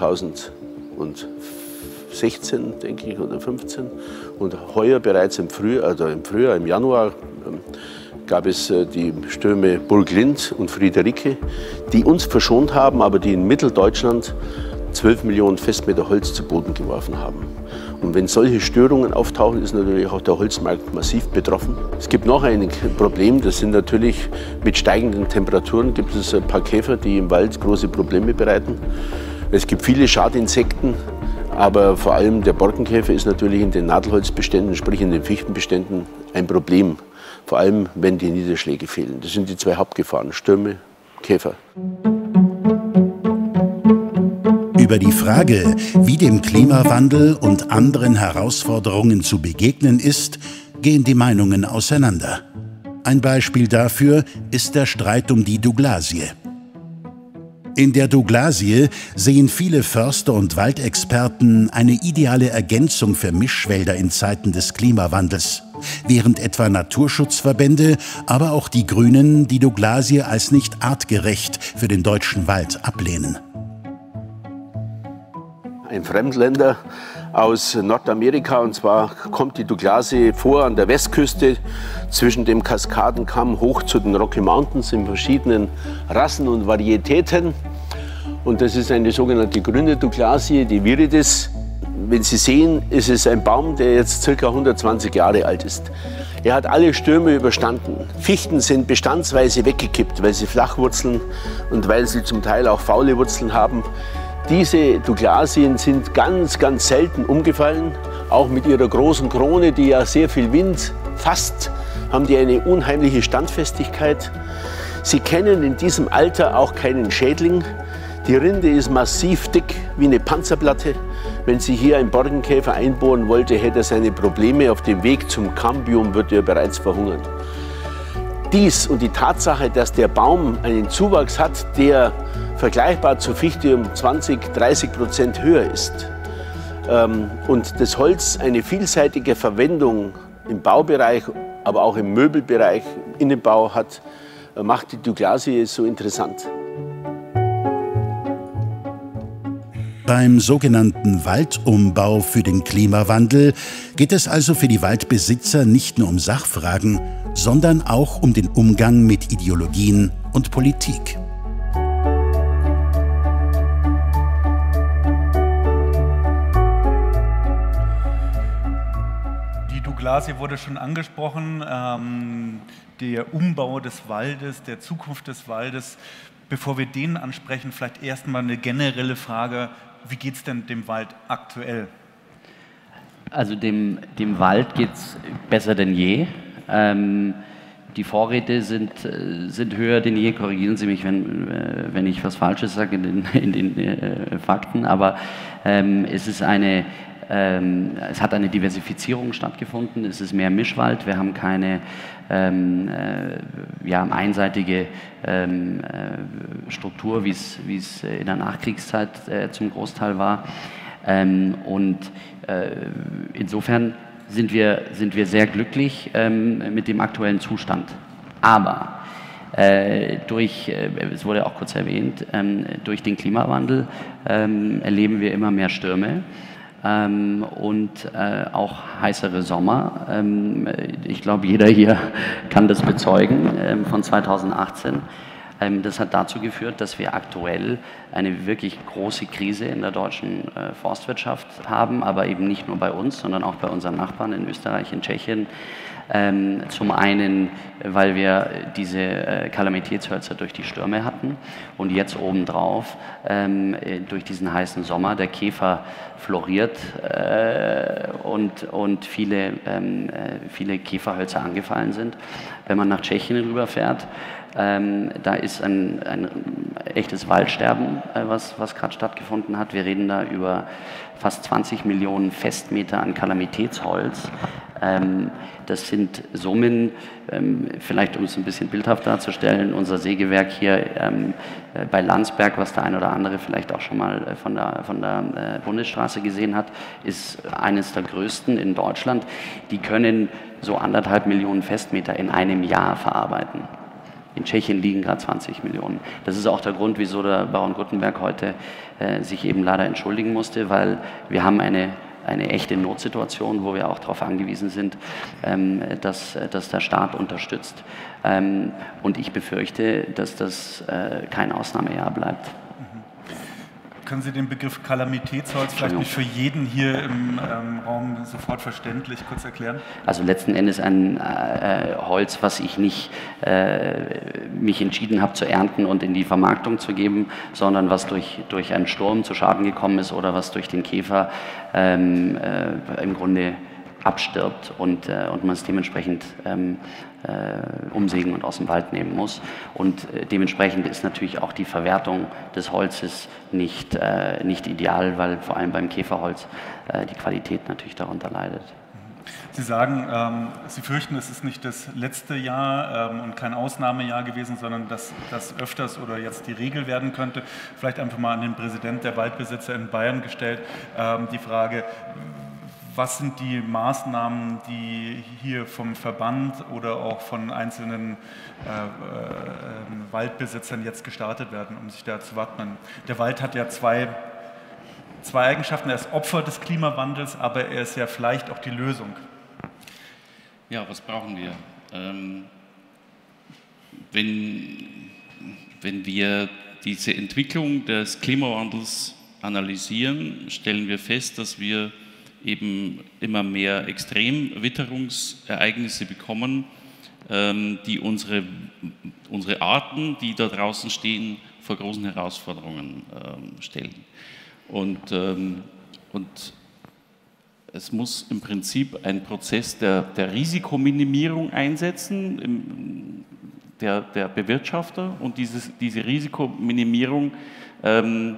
K: zweitausendsechzehn, denke ich, oder fünfzehn. Und heuer bereits im Frühjahr, also im Frühjahr, im Januar, ähm, gab es äh, die Stürme Burglind und Friederike, die uns verschont haben, aber die in Mitteldeutschland zwölf Millionen Festmeter Holz zu Boden geworfen haben. Und wenn solche Störungen auftauchen, ist natürlich auch der Holzmarkt massiv betroffen. Es gibt noch ein Problem, das sind natürlich mit steigenden Temperaturen gibt es ein paar Käfer, die im Wald große Probleme bereiten. Es gibt viele Schadinsekten, aber vor allem der Borkenkäfer ist natürlich in den Nadelholzbeständen, sprich in den Fichtenbeständen, ein Problem. Vor allem, wenn die Niederschläge fehlen. Das sind die zwei Hauptgefahren, Stürme, Käfer.
D: Über die Frage, wie dem Klimawandel und anderen Herausforderungen zu begegnen ist, gehen die Meinungen auseinander. Ein Beispiel dafür ist der Streit um die Douglasie. In der Douglasie sehen viele Förster und Waldexperten eine ideale Ergänzung für Mischwälder in Zeiten des Klimawandels, während etwa Naturschutzverbände, aber auch die Grünen die Douglasie als nicht artgerecht für den deutschen Wald ablehnen.
K: Ein Fremdländer aus Nordamerika, und zwar kommt die Douglasie vor an der Westküste zwischen dem Kaskadenkamm hoch zu den Rocky Mountains in verschiedenen Rassen und Varietäten. Und das ist eine sogenannte grüne Douglasie, die Viridis. Wenn Sie sehen, ist es ein Baum, der jetzt ca. hundertzwanzig Jahre alt ist. Er hat alle Stürme überstanden. Fichten sind bestandsweise weggekippt, weil sie Flachwurzeln und weil sie zum Teil auch faule Wurzeln haben. Diese Douglasien sind ganz, ganz selten umgefallen. Auch mit ihrer großen Krone, die ja sehr viel Wind fasst, haben die eine unheimliche Standfestigkeit. Sie kennen in diesem Alter auch keinen Schädling. Die Rinde ist massiv dick wie eine Panzerplatte. Wenn Sie hier einen Borkenkäfer einbohren wollte, hätte er seine Probleme. Auf dem Weg zum Cambium wird er bereits verhungern. Dies und die Tatsache, dass der Baum einen Zuwachs hat, der vergleichbar zur Fichte um zwanzig, dreißig Prozent höher ist, ähm, und das Holz eine vielseitige Verwendung im Baubereich, aber auch im Möbelbereich, Innenbau hat, äh, macht die Douglasie so interessant.
D: Beim sogenannten Waldumbau für den Klimawandel geht es also für die Waldbesitzer nicht nur um Sachfragen, sondern auch um den Umgang mit Ideologien und Politik.
B: Douglasie wurde schon angesprochen, ähm, der Umbau des Waldes, der Zukunft des Waldes. Bevor wir den ansprechen, vielleicht erstmal eine generelle Frage, wie geht es denn dem Wald aktuell?
M: Also dem, dem Wald geht es besser denn je. Ähm, die Vorräte sind, sind höher denn je. Korrigieren Sie mich, wenn, wenn ich was Falsches sage in den, in den äh, Fakten, aber ähm, es ist eine Ähm, es hat eine Diversifizierung stattgefunden, es ist mehr Mischwald, wir haben keine ähm, äh, ja, einseitige ähm, äh, Struktur, wie es in der Nachkriegszeit äh, zum Großteil war. Ähm, und äh, insofern sind wir, sind wir sehr glücklich ähm, mit dem aktuellen Zustand. Aber Äh, durch, äh, es wurde auch kurz erwähnt, ähm, durch den Klimawandel ähm, erleben wir immer mehr Stürme. Ähm, und äh, auch heißere Sommer. Ähm, ich glaube, jeder hier kann das bezeugen ähm, von zweitausendachtzehn. Ähm, das hat dazu geführt, dass wir aktuell eine wirklich große Krise in der deutschen äh, Forstwirtschaft haben, aber eben nicht nur bei uns, sondern auch bei unseren Nachbarn in Österreich, in Tschechien. Ähm, zum einen, weil wir diese äh, Kalamitätshölzer durch die Stürme hatten und jetzt obendrauf ähm, durch diesen heißen Sommer der Käfer floriert äh, und, und viele, ähm, äh, viele Käferhölzer angefallen sind. Wenn man nach Tschechien rüberfährt, ähm, da ist ein, ein echtes Waldsterben, äh, was, was gerade stattgefunden hat. Wir reden da über fast zwanzig Millionen Festmeter an Kalamitätsholz. Ähm, das sind Summen, ähm, vielleicht um es ein bisschen bildhaft darzustellen, unser Sägewerk hier ähm, äh, bei Landsberg, was der ein oder andere vielleicht auch schon mal äh, von der, von der äh, Bundesstraße gesehen hat, ist eines der größten in Deutschland. Die können so anderthalb Millionen Festmeter in einem Jahr verarbeiten. In Tschechien liegen gerade zwanzig Millionen. Das ist auch der Grund, wieso der Baron Guttenberg heute äh, sich eben leider entschuldigen musste, weil wir haben eine eine echte Notsituation, wo wir auch darauf angewiesen sind, ähm, dass, dass der Staat unterstützt. Ähm, und ich befürchte, dass das äh, kein Ausnahmejahr bleibt.
B: Können Sie den Begriff Kalamitätsholz vielleicht nicht für jeden hier im ähm, Raum sofort verständlich kurz erklären?
M: Also letzten Endes ein äh, Holz, was ich nicht äh, mich entschieden habe zu ernten und in die Vermarktung zu geben, sondern was durch, durch einen Sturm zu Schaden gekommen ist oder was durch den Käfer ähm, äh, im Grunde abstirbt und, äh, und man es dementsprechend ähm, äh, umsägen und aus dem Wald nehmen muss. Und äh, dementsprechend ist natürlich auch die Verwertung des Holzes nicht, äh, nicht ideal, weil vor allem beim Käferholz äh, die Qualität natürlich darunter leidet.
B: Sie sagen, ähm, Sie fürchten, es ist nicht das letzte Jahr ähm, und kein Ausnahmejahr gewesen, sondern dass das öfters oder jetzt die Regel werden könnte. Vielleicht einfach mal an den Präsidenten der Waldbesitzer in Bayern gestellt, ähm, die Frage, was sind die Maßnahmen, die hier vom Verband oder auch von einzelnen äh, äh, Waldbesitzern jetzt gestartet werden, um sich da zu wappnen? Der Wald hat ja zwei, zwei Eigenschaften. Er ist Opfer des Klimawandels, aber er ist ja vielleicht auch die Lösung.
L: Ja, was brauchen wir? Ähm, wenn, wenn wir diese Entwicklung des Klimawandels analysieren, stellen wir fest, dass wir eben immer mehr Extremwitterungsereignisse bekommen, ähm, die unsere, unsere Arten, die da draußen stehen, vor großen Herausforderungen ähm, stellen. Und, ähm, und es muss im Prinzip ein Prozess der, der Risikominimierung einsetzen, im, der, der Bewirtschafter, und dieses, diese Risikominimierung ähm,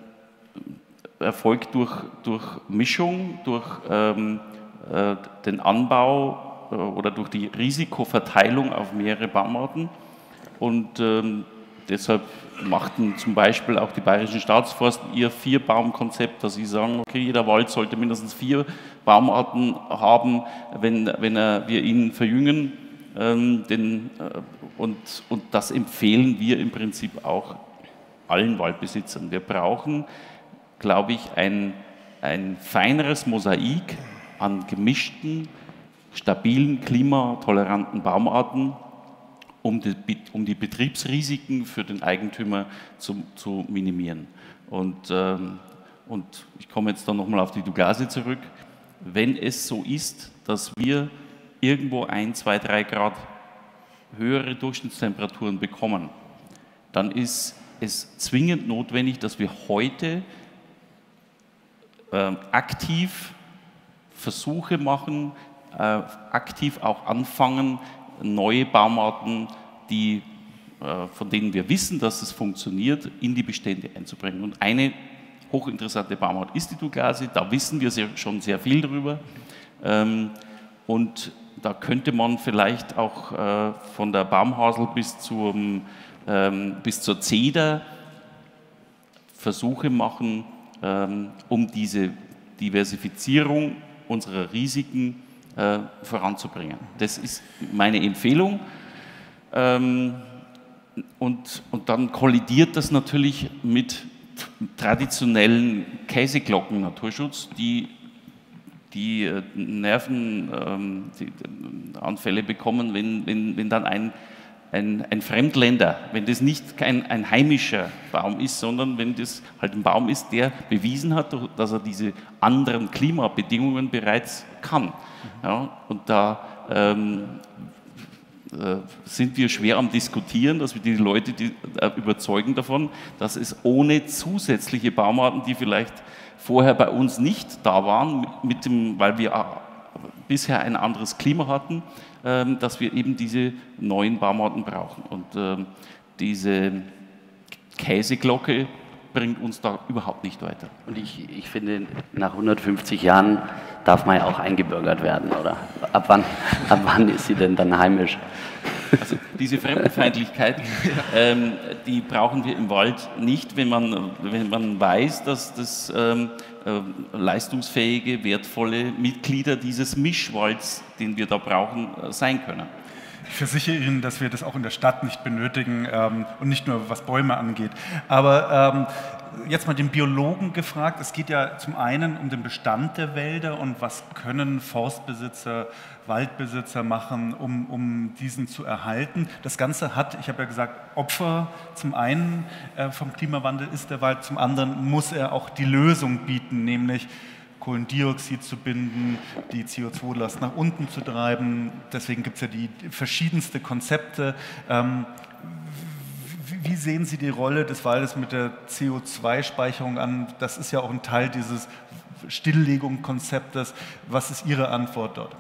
L: erfolgt durch, durch Mischung, durch ähm, äh, den Anbau äh, oder durch die Risikoverteilung auf mehrere Baumarten. Und ähm, deshalb machten zum Beispiel auch die Bayerischen Staatsforsten ihr Vier-Baum-Konzept, dass sie sagen, okay, jeder Wald sollte mindestens vier Baumarten haben, wenn, wenn er, wir ihn verjüngen. Ähm, den, äh, und, und das empfehlen wir im Prinzip auch allen Waldbesitzern. Wir brauchen, glaube ich, ein, ein feineres Mosaik an gemischten, stabilen, klimatoleranten Baumarten, um die, um die Betriebsrisiken für den Eigentümer zu, zu minimieren. Und, ähm, und ich komme jetzt dann nochmal auf die Douglasie zurück. wenn es so ist, dass wir irgendwo ein, zwei, drei Grad höhere Durchschnittstemperaturen bekommen, dann ist es zwingend notwendig, dass wir heute äh, aktiv Versuche machen, äh, aktiv auch anfangen, neue Baumarten, die, äh, von denen wir wissen, dass es funktioniert, in die Bestände einzubringen. Und eine hochinteressante Baumart ist die Douglasie, da wissen wir sehr, schon sehr viel drüber. Ähm, und da könnte man vielleicht auch äh, von der Baumhasel bis, zum, ähm, bis zur Zeder Versuche machen, ähm, um diese Diversifizierung unserer Risiken äh, voranzubringen. Das ist meine Empfehlung. Ähm, und, und dann kollidiert das natürlich mit traditionellen Käseglocken-Naturschutz, die die äh, Nervenanfälle ähm, bekommen, wenn, wenn, wenn dann ein, ein, ein Fremdländer, wenn das nicht kein, ein heimischer Baum ist, sondern wenn das halt ein Baum ist, der bewiesen hat, dass er diese anderen Klimabedingungen bereits kann. Ja, und da ähm, äh, sind wir schwer am Diskutieren, dass wir die Leute die, äh, überzeugen davon, dass es ohne zusätzliche Baumarten, die vielleicht vorher bei uns nicht da waren, mit dem, weil wir äh, bisher ein anderes Klima hatten, äh, dass wir eben diese neuen Baumarten brauchen. Und äh, diese Käseglocke bringt uns da überhaupt nicht weiter.
M: Und ich, ich finde, nach hundertfünfzig Jahren darf man ja auch eingebürgert werden, oder? Ab wann, ab wann ist sie denn dann heimisch?
L: Also diese Fremdenfeindlichkeit, ähm, die brauchen wir im Wald nicht, wenn man, wenn man weiß, dass das ähm, äh, leistungsfähige, wertvolle Mitglieder dieses Mischwalds, den wir da brauchen, äh, sein können.
B: Ich versichere Ihnen, dass wir das auch in der Stadt nicht benötigen ähm, und nicht nur was Bäume angeht. Aber ähm, jetzt mal den Biologen gefragt. Es geht ja zum einen um den Bestand der Wälder und was können Forstbesitzer, Waldbesitzer machen, um, um diesen zu erhalten. Das Ganze hat, ich habe ja gesagt, Opfer. Zum einen äh, vom Klimawandel ist der Wald, zum anderen muss er auch die Lösung bieten, nämlich Kohlendioxid zu binden, die C O zwei Last nach unten zu treiben. Deswegen gibt es ja die verschiedensten Konzepte. Ähm, wie sehen Sie die Rolle des Waldes mit der C O zwei Speicherung an? Das ist ja auch ein Teil dieses Stilllegung-Konzeptes. Was ist Ihre Antwort dort?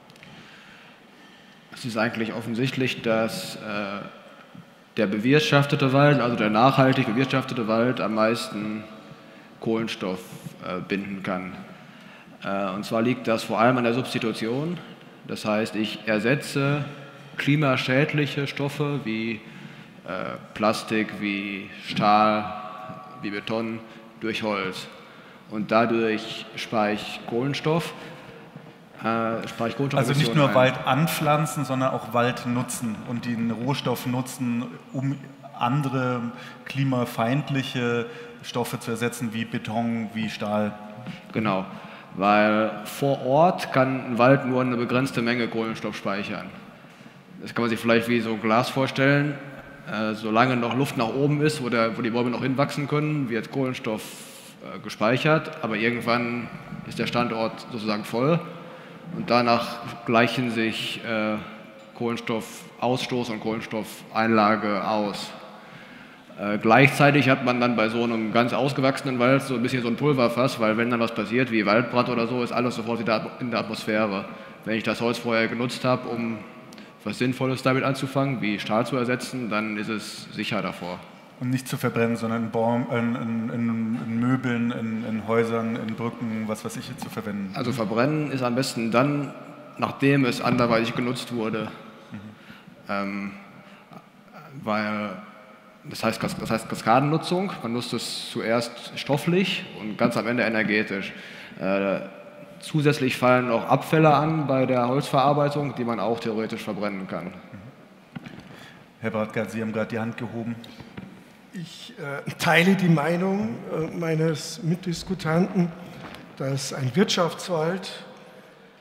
N: Es ist eigentlich offensichtlich, dass äh, der bewirtschaftete Wald, also der nachhaltig bewirtschaftete Wald, am meisten Kohlenstoff äh, binden kann. Äh, und zwar liegt das vor allem an der Substitution. Das heißt, ich ersetze klimaschädliche Stoffe wie äh, Plastik, wie Stahl, wie Beton durch Holz. Und dadurch spare ich Kohlenstoff. Äh, spare ich Kohlenstoff
B: also nicht nur
N: ein.
B: Wald anpflanzen, sondern auch Wald nutzen und den Rohstoff nutzen, um andere klimafeindliche Stoffe zu ersetzen, wie Beton, wie Stahl.
N: Genau, weil vor Ort kann ein Wald nur eine begrenzte Menge Kohlenstoff speichern. Das kann man sich vielleicht wie so ein Glas vorstellen. Äh, solange noch Luft nach oben ist, wo, der, wo die Bäume noch hinwachsen können, wird Kohlenstoff äh, gespeichert, aber irgendwann ist der Standort sozusagen voll und danach gleichen sich äh, Kohlenstoffausstoß und Kohlenstoffeinlage aus. Äh, gleichzeitig hat man dann bei so einem ganz ausgewachsenen Wald so ein bisschen so ein Pulverfass, weil wenn dann was passiert, wie Waldbrand oder so, ist alles sofort wieder in der Atmosphäre. Wenn ich das Holz vorher genutzt habe, um was Sinnvolles damit anzufangen, wie Stahl zu ersetzen, dann ist es sicher davor.
B: Und nicht zu verbrennen, sondern in, Baum, in, in, in, in Möbeln, in, in Häusern, in Brücken, was weiß ich, zu verwenden.
N: Also verbrennen ist am besten dann, nachdem es anderweitig genutzt wurde. Mhm. Ähm, weil das heißt, das heißt Kaskadennutzung, man nutzt es zuerst stofflich und ganz am Ende energetisch. Äh, zusätzlich fallen auch Abfälle an bei der Holzverarbeitung, die man auch theoretisch verbrennen kann. Mhm.
B: Herr Bartgart, Sie haben gerade die Hand gehoben.
I: Ich äh, teile die Meinung äh, meines Mitdiskutanten, dass ein Wirtschaftswald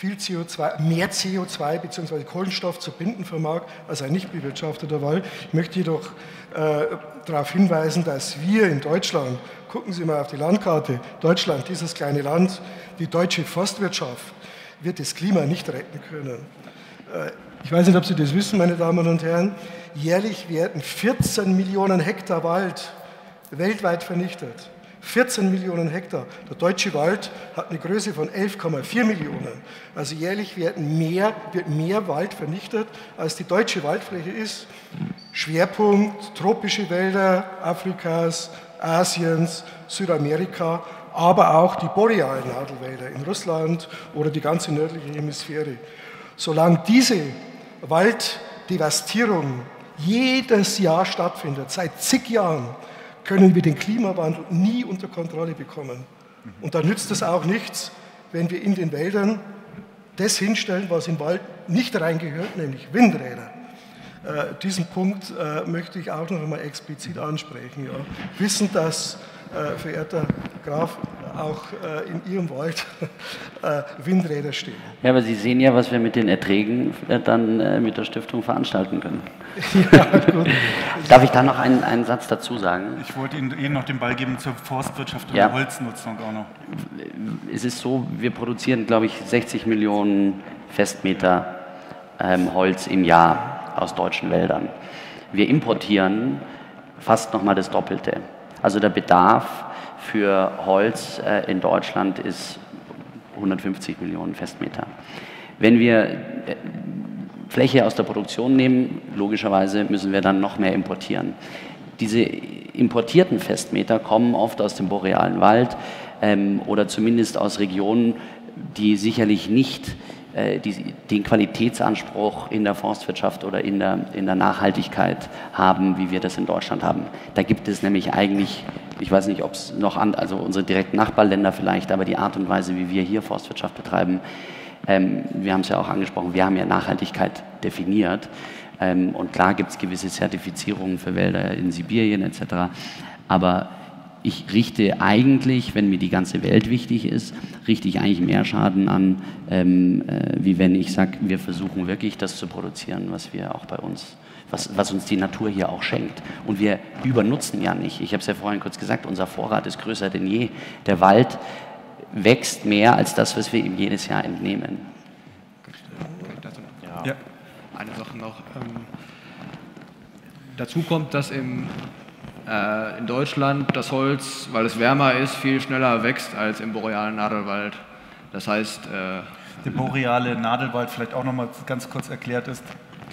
I: viel C O zwei, mehr C O zwei bzw. Kohlenstoff zu binden vermag als ein nicht bewirtschafteter Wald. Ich möchte jedoch äh, darauf hinweisen, dass wir in Deutschland, gucken Sie mal auf die Landkarte, Deutschland, dieses kleine Land, die deutsche Forstwirtschaft wird das Klima nicht retten können. Äh, ich weiß nicht, ob Sie das wissen, meine Damen und Herren, jährlich werden vierzehn Millionen Hektar Wald weltweit vernichtet. vierzehn Millionen Hektar. Der deutsche Wald hat eine Größe von elf Komma vier Millionen. Also jährlich werden mehr, wird mehr Wald vernichtet, als die deutsche Waldfläche ist. Schwerpunkt tropische Wälder Afrikas, Asiens, Südamerika, aber auch die borealen Nadelwälder in Russland oder die ganze nördliche Hemisphäre. Solange diese Walddevastierung jedes Jahr stattfindet, seit zig Jahren, können wir den Klimawandel nie unter Kontrolle bekommen. Und da nützt es auch nichts, wenn wir in den Wäldern das hinstellen, was im Wald nicht reingehört, nämlich Windräder. Äh, diesen Punkt äh, möchte ich auch noch einmal explizit ansprechen. Ja. Wissend, dass, äh, verehrter Graf, auch äh, in Ihrem Wald äh, Windräder stehen.
M: Ja, aber Sie sehen ja, was wir mit den Erträgen äh, dann äh, mit der Stiftung veranstalten können.
I: Ja, gut.
M: Darf ich da noch einen, einen Satz dazu sagen?
B: Ich wollte Ihnen eben noch den Ball geben zur Forstwirtschaft und
M: ja.
B: der Holznutzung auch noch.
M: Es ist so, wir produzieren, glaube ich, sechzig Millionen Festmeter ähm, Holz im Jahr aus deutschen Wäldern. Wir importieren fast nochmal das Doppelte. Also der Bedarf für Holz äh, in Deutschland ist hundertfünfzig Millionen Festmeter. Wenn wir äh, Fläche aus der Produktion nehmen, logischerweise müssen wir dann noch mehr importieren. Diese importierten Festmeter kommen oft aus dem borealen Wald ähm, oder zumindest aus Regionen, die sicherlich nicht äh, die, den Qualitätsanspruch in der Forstwirtschaft oder in der, in der Nachhaltigkeit haben, wie wir das in Deutschland haben. Da gibt es nämlich eigentlich, ich weiß nicht, ob es noch an, also unsere direkten Nachbarländer vielleicht, aber die Art und Weise, wie wir hier Forstwirtschaft betreiben, ähm, wir haben es ja auch angesprochen, wir haben ja Nachhaltigkeit definiert. Ähm, und klar gibt es gewisse Zertifizierungen für Wälder in Sibirien et cetera. Aber ich richte eigentlich, wenn mir die ganze Welt wichtig ist, richte ich eigentlich mehr Schaden an, ähm, äh, wie wenn ich sage, wir versuchen wirklich das zu produzieren, was wir auch bei uns, was, was uns die Natur hier auch schenkt. Und wir übernutzen ja nicht. Ich habe es ja vorhin kurz gesagt, unser Vorrat ist größer denn je. Der Wald wächst mehr als das, was wir ihm jedes Jahr entnehmen.
N: Ja. Ja. Eine Sache noch. Ähm, dazu kommt, dass im, äh, in Deutschland das Holz, weil es wärmer ist, viel schneller wächst als im borealen Nadelwald. Das heißt... Äh,
B: der boreale Nadelwald vielleicht auch noch mal ganz kurz erklärt ist?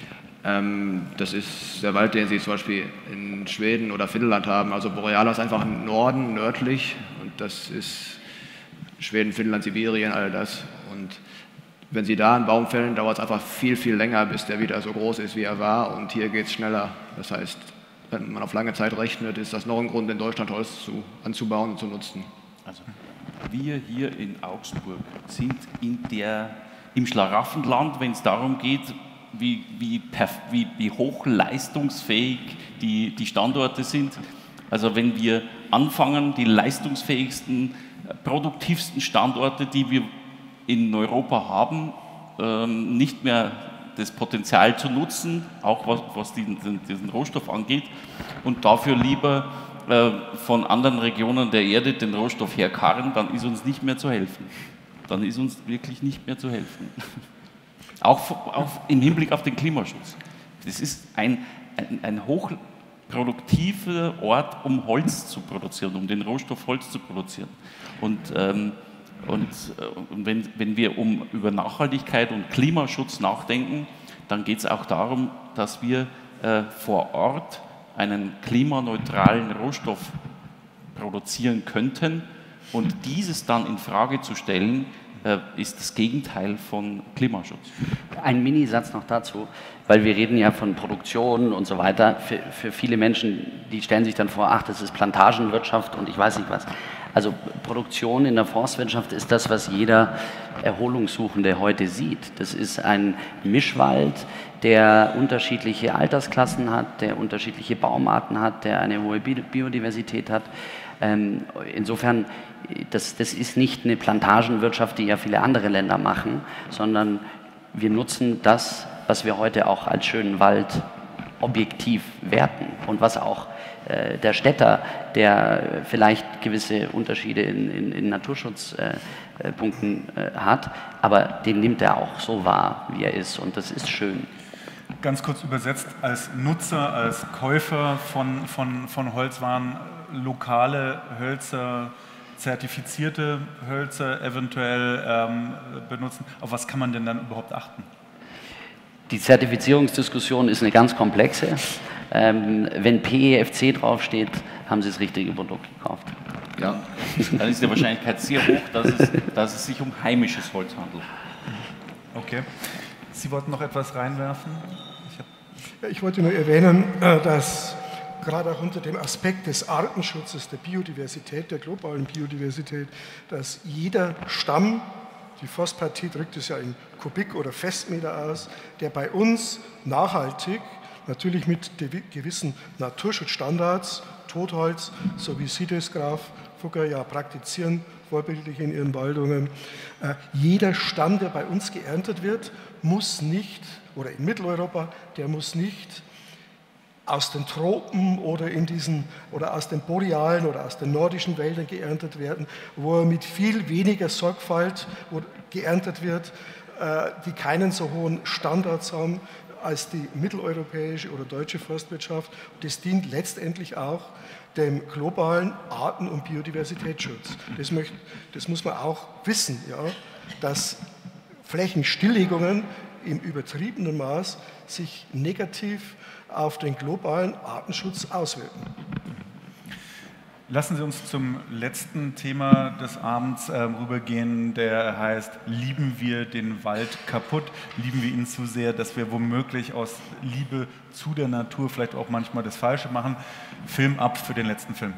N: Ähm, das ist der Wald, den Sie zum Beispiel in Schweden oder Finnland haben. Also borealer ist einfach im Norden, nördlich. Und das ist Schweden, Finnland, Sibirien, all das. Und wenn Sie da einen Baum fällen, dauert es einfach viel, viel länger, bis der wieder so groß ist, wie er war. Und hier geht es schneller. Das heißt, wenn man auf lange Zeit rechnet, ist das noch ein Grund, in Deutschland Holz zu, anzubauen und zu nutzen.
L: Also, wir hier in Augsburg sind in der, im Schlaraffenland, wenn es darum geht, wie, wie, wie, wie hochleistungsfähig die, die Standorte sind. Also wenn wir anfangen, die leistungsfähigsten, produktivsten Standorte, die wir in Europa haben, ähm, nicht mehr das Potenzial zu nutzen, auch was, was diesen, diesen Rohstoff angeht, und dafür lieber äh, von anderen Regionen der Erde den Rohstoff herkarren, dann ist uns nicht mehr zu helfen. Dann ist uns wirklich nicht mehr zu helfen. Auch, auch im Hinblick auf den Klimaschutz. Das ist ein, ein, ein hochproduktiver Ort, um Holz zu produzieren, um den Rohstoff Holz zu produzieren. Und, ähm, und, und wenn, wenn wir um, über Nachhaltigkeit und Klimaschutz nachdenken, dann geht es auch darum, dass wir äh, vor Ort einen klimaneutralen Rohstoff produzieren könnten, und dieses dann in Frage zu stellen, ist das Gegenteil von Klimaschutz.
M: Ein Minisatz noch dazu, weil wir reden ja von Produktion und so weiter. Für, für viele Menschen, die stellen sich dann vor, ach, das ist Plantagenwirtschaft und ich weiß nicht was. Also Produktion in der Forstwirtschaft ist das, was jeder Erholungssuchende heute sieht. Das ist ein Mischwald, der unterschiedliche Altersklassen hat, der unterschiedliche Baumarten hat, der eine hohe Biodiversität hat. Insofern das, das ist nicht eine Plantagenwirtschaft, die ja viele andere Länder machen, sondern wir nutzen das, was wir heute auch als schönen Wald objektiv werten und was auch äh, der Städter, der vielleicht gewisse Unterschiede in, in, in Naturschutzpunkten äh, äh, hat, aber den nimmt er auch so wahr, wie er ist, und das ist schön.
B: Ganz kurz übersetzt, als Nutzer, als Käufer von, von, von Holzwaren, lokale Hölzer, zertifizierte Hölzer eventuell ähm, benutzen, auf was kann man denn dann überhaupt achten?
M: Die Zertifizierungsdiskussion ist eine ganz komplexe. Ähm, wenn P E F C draufsteht, haben Sie das richtige Produkt gekauft.
L: Ja, dann ist die Wahrscheinlichkeit sehr hoch, dass es, dass es sich um heimisches Holz handelt.
B: Okay. Sie wollten noch etwas reinwerfen?
I: Ich, hab ich wollte nur erwähnen, dass gerade auch unter dem Aspekt des Artenschutzes, der Biodiversität, der globalen Biodiversität, dass jeder Stamm, die Forstpartie drückt es ja in Kubik oder Festmeter aus, der bei uns nachhaltig, natürlich mit gewissen Naturschutzstandards, Totholz, so wie Sie das, Graf Fugger, ja praktizieren, vorbildlich in Ihren Waldungen, äh, jeder Stamm, der bei uns geerntet wird, muss nicht, oder in Mitteleuropa, der muss nicht aus den Tropen oder, in diesen, oder aus den borealen oder aus den nordischen Wäldern geerntet werden, wo er mit viel weniger Sorgfalt geerntet wird, äh, die keinen so hohen Standards haben als die mitteleuropäische oder deutsche Forstwirtschaft. Das dient letztendlich auch dem globalen Arten- und Biodiversitätsschutz. Das, möcht, das muss man auch wissen, ja, dass Flächenstilllegungen im übertriebenen Maß sich negativ auf den globalen Artenschutz auswirken.
B: Lassen Sie uns zum letzten Thema des Abends äh, rübergehen, der heißt, lieben wir den Wald kaputt? Lieben wir ihn zu sehr, dass wir womöglich aus Liebe zu der Natur vielleicht auch manchmal das Falsche machen? Film ab für den letzten Film.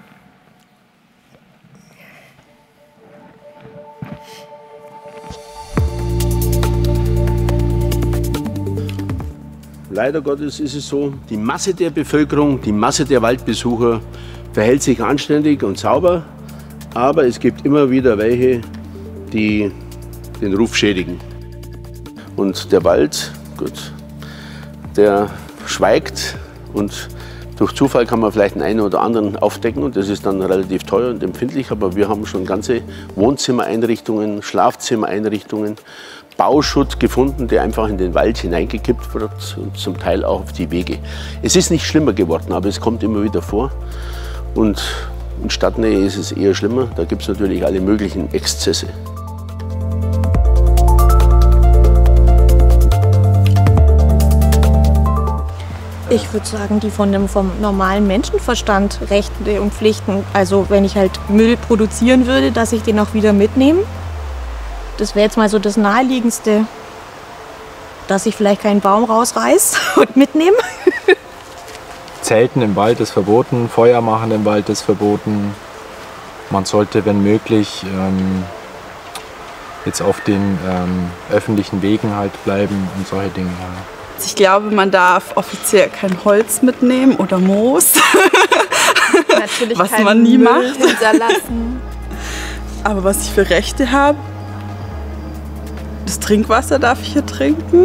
K: Leider Gottes ist es so, die Masse der Bevölkerung, die Masse der Waldbesucher verhält sich anständig und sauber, aber es gibt immer wieder welche, die den Ruf schädigen. Und der Wald, gut, der schweigt, und durch Zufall kann man vielleicht den einen oder anderen aufdecken, und das ist dann relativ teuer und empfindlich, aber wir haben schon ganze Wohnzimmereinrichtungen, Schlafzimmereinrichtungen, Bauschutt gefunden, der einfach in den Wald hineingekippt wird und zum Teil auch auf die Wege. Es ist nicht schlimmer geworden, aber es kommt immer wieder vor. Und in Stadtnähe ist es eher schlimmer. Da gibt es natürlich alle möglichen Exzesse.
F: Ich würde sagen, die von dem vom normalen Menschenverstand, Rechte und Pflichten. Also wenn ich halt Müll produzieren würde, dass ich den auch wieder mitnehme. Das wäre jetzt mal so das Naheliegendste, dass ich vielleicht keinen Baum rausreiß und mitnehme.
E: Zelten im Wald ist verboten, Feuer machen im Wald ist verboten. Man sollte, wenn möglich, ähm, jetzt auf den ähm, öffentlichen Wegen halt bleiben und solche Dinge. Ja.
G: Ich glaube, man darf offiziell kein Holz mitnehmen oder Moos,
F: Natürlich
G: was
F: keinen
G: man nie
F: Müll
G: macht.
F: hinterlassen.
G: Aber was ich für Rechte habe, das Trinkwasser darf ich hier trinken,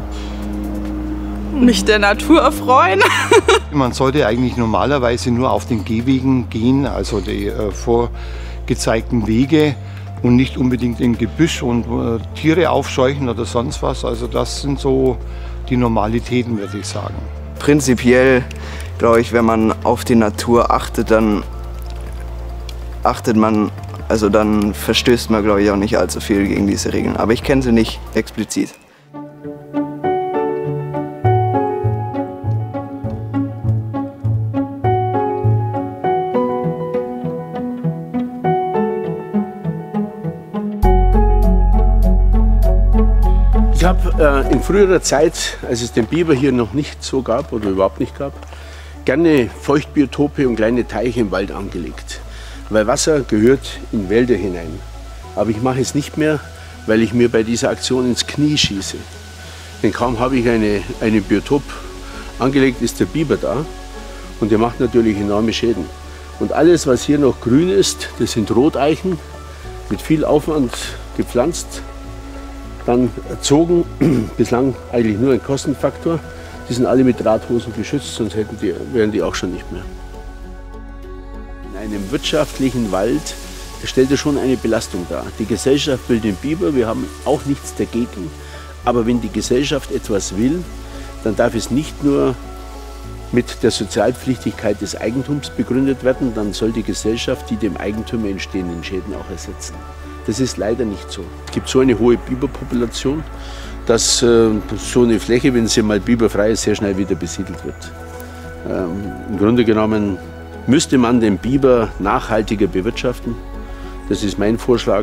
G: mich der Natur erfreuen.
H: Man sollte eigentlich normalerweise nur auf den Gehwegen gehen, also die äh, vorgezeigten Wege, und nicht unbedingt in Gebüsch und äh, Tiere aufscheuchen oder sonst was. Also das sind so die Normalitäten, würde ich sagen.
O: Prinzipiell, glaube ich, wenn man auf die Natur achtet, dann achtet man, also dann verstößt man, glaube ich, auch nicht allzu viel gegen diese Regeln. Aber ich kenne sie nicht explizit.
K: Ich habe äh, in früherer Zeit, als es den Biber hier noch nicht so gab oder überhaupt nicht gab, gerne Feuchtbiotope und kleine Teiche im Wald angelegt. Weil Wasser gehört in Wälder hinein. Aber ich mache es nicht mehr, weil ich mir bei dieser Aktion ins Knie schieße. Denn kaum habe ich eine, eine Biotop angelegt, ist der Biber da, und der macht natürlich enorme Schäden. Und alles, was hier noch grün ist, das sind Roteichen, mit viel Aufwand gepflanzt, dann erzogen, bislang eigentlich nur ein Kostenfaktor. Die sind alle mit Drahthosen geschützt, sonst hätten die, wären die auch schon nicht mehr. In einem wirtschaftlichen Wald stellt er schon eine Belastung dar. Die Gesellschaft will den Biber, wir haben auch nichts dagegen. Aber wenn die Gesellschaft etwas will, dann darf es nicht nur mit der Sozialpflichtigkeit des Eigentums begründet werden, dann soll die Gesellschaft die dem Eigentümer entstehenden Schäden auch ersetzen. Das ist leider nicht so. Es gibt so eine hohe Biberpopulation, dass äh, so eine Fläche, wenn sie mal biberfrei ist, sehr schnell wieder besiedelt wird. Ähm, Im Grunde genommen müsste man den Biber nachhaltiger bewirtschaften. Das ist mein Vorschlag.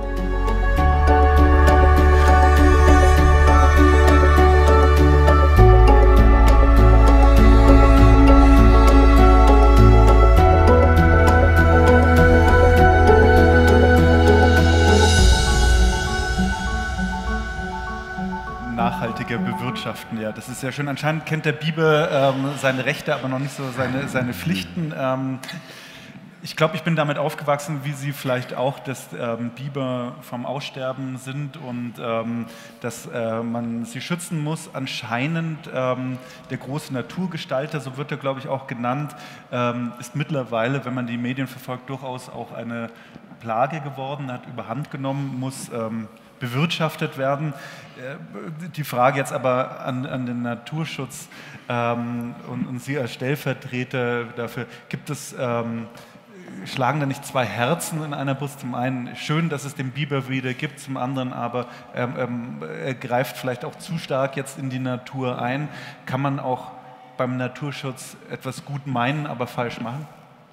B: Nachhaltiger bewirtschaften, ja, das ist sehr schön. Anscheinend kennt der Biber ähm, seine Rechte, aber noch nicht so seine, seine Pflichten. Ähm, ich glaube, ich bin damit aufgewachsen, wie Sie vielleicht auch, dass ähm, Biber vom Aussterben sind und ähm, dass äh, man sie schützen muss. Anscheinend ähm, der große Naturgestalter, so wird er, glaube ich, auch genannt, ähm, ist mittlerweile, wenn man die Medien verfolgt, durchaus auch eine Plage geworden, hat überhand genommen, muss ähm, bewirtschaftet werden. Die Frage jetzt aber an, an den Naturschutz ähm, und, und Sie als Stellvertreter dafür, gibt es, ähm, schlagen da nicht zwei Herzen in einer Brust? Zum einen schön, dass es den Biber wieder gibt, zum anderen aber ähm, ähm, er greift vielleicht auch zu stark jetzt in die Natur ein. Kann man auch beim Naturschutz etwas gut meinen, aber falsch machen?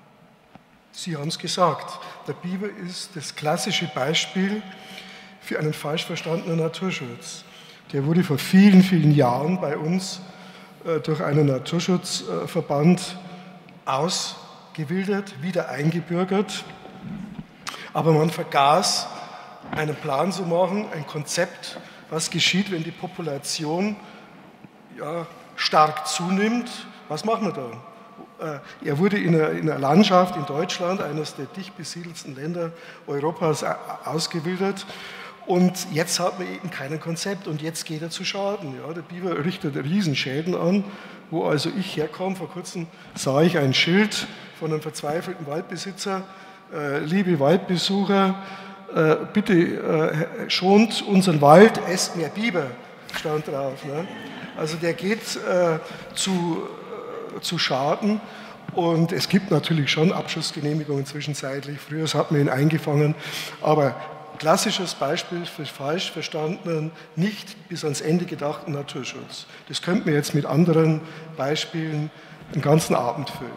I: Sie haben es gesagt, der Biber ist das klassische Beispiel für einen falsch verstandenen Naturschutz. Der wurde vor vielen, vielen Jahren bei uns äh, durch einen Naturschutzverband ausgewildert, wieder eingebürgert. Aber man vergaß, einen Plan zu machen, ein Konzept, was geschieht, wenn die Population ja, stark zunimmt. Was machen wir dann? Äh, er wurde in einer, in einer Landschaft in Deutschland, eines der dicht besiedelsten Länder Europas, ausgewildert. Und jetzt hat man eben kein Konzept und jetzt geht er zu Schaden. Ja, der Biber richtet Riesenschäden an, wo also ich herkomme. Vor kurzem sah ich ein Schild von einem verzweifelten Waldbesitzer. Äh, liebe Waldbesucher, äh, bitte äh, schont unseren Wald, esst mehr Biber, stand drauf. Ne? Also der geht äh, zu, äh, zu Schaden. Und es gibt natürlich schon Abschussgenehmigungen zwischenzeitlich. Früher hat man ihn eingefangen, aber klassisches Beispiel für falsch verstandenen, nicht bis ans Ende gedachten Naturschutz. Das könnte man jetzt mit anderen Beispielen den ganzen Abend füllen.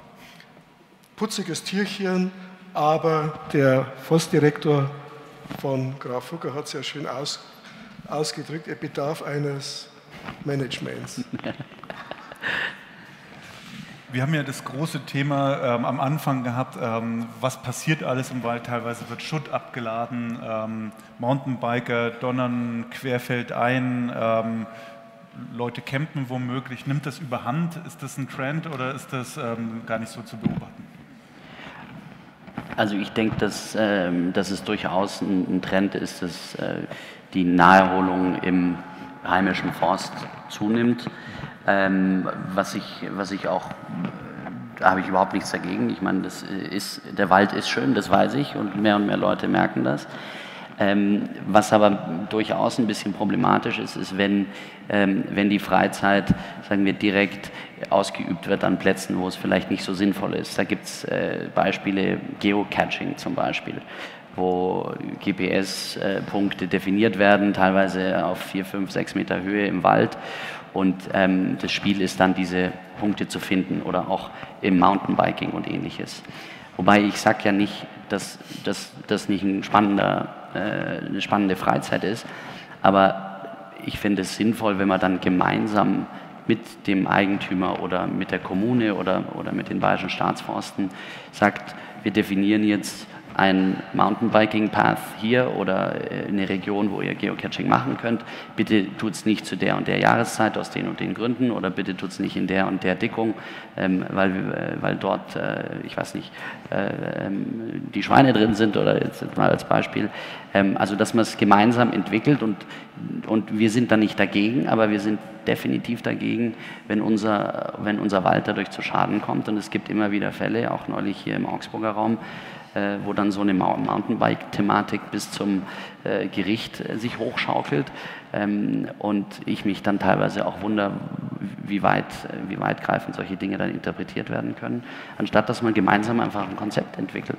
I: Putziges Tierchen, aber der Forstdirektor von Graf Fugger hat es ja schön aus, ausgedrückt, er bedarf eines Managements.
B: Wir haben ja das große Thema ähm, am Anfang gehabt, ähm, was passiert alles im Wald. Teilweise wird Schutt abgeladen, ähm, Mountainbiker donnern querfeldein, ähm, Leute campen womöglich. Nimmt das überhand? Ist das ein Trend oder ist das ähm, gar nicht so zu beobachten?
M: Also ich denke, dass, ähm, dass es durchaus ein, ein Trend ist, dass äh, die Naherholung im heimischen Forst zunimmt. Ähm, was ich, was ich auch, da habe ich überhaupt nichts dagegen. Ich meine, das ist, der Wald ist schön, das weiß ich und mehr und mehr Leute merken das. Ähm, was aber durchaus ein bisschen problematisch ist, ist, wenn, ähm, wenn die Freizeit, sagen wir, direkt ausgeübt wird an Plätzen, wo es vielleicht nicht so sinnvoll ist. Da gibt es äh, Beispiele, Geocaching zum Beispiel, wo G P S-Punkte definiert werden, teilweise auf vier, fünf, sechs Meter Höhe im Wald. Und ähm, das Spiel ist dann, diese Punkte zu finden oder auch im Mountainbiking und Ähnliches. Wobei ich sage ja nicht, dass das nicht ein spannender, äh, eine spannende Freizeit ist, aber ich finde es sinnvoll, wenn man dann gemeinsam mit dem Eigentümer oder mit der Kommune oder, oder mit den Bayerischen Staatsforsten sagt, wir definieren jetzt ein Mountainbiking-Path hier oder eine Region, wo ihr Geocaching machen könnt. Bitte tut es nicht zu der und der Jahreszeit aus den und den Gründen oder bitte tut es nicht in der und der Dickung, ähm, weil, weil dort, äh, ich weiß nicht, äh, ähm, die Schweine drin sind oder jetzt mal als Beispiel. Ähm, also, dass man es gemeinsam entwickelt und, und wir sind da nicht dagegen, aber wir sind definitiv dagegen, wenn unser, wenn unser Wald dadurch zu Schaden kommt. Und es gibt immer wieder Fälle, auch neulich hier im Augsburger Raum, äh, wo dann so eine Mountainbike-Thematik bis zum äh, Gericht äh, sich hochschaukelt. Ähm, und ich mich dann teilweise auch wundere, wie weit, wie weitgreifend solche Dinge dann interpretiert werden können, anstatt dass man gemeinsam einfach ein Konzept entwickelt.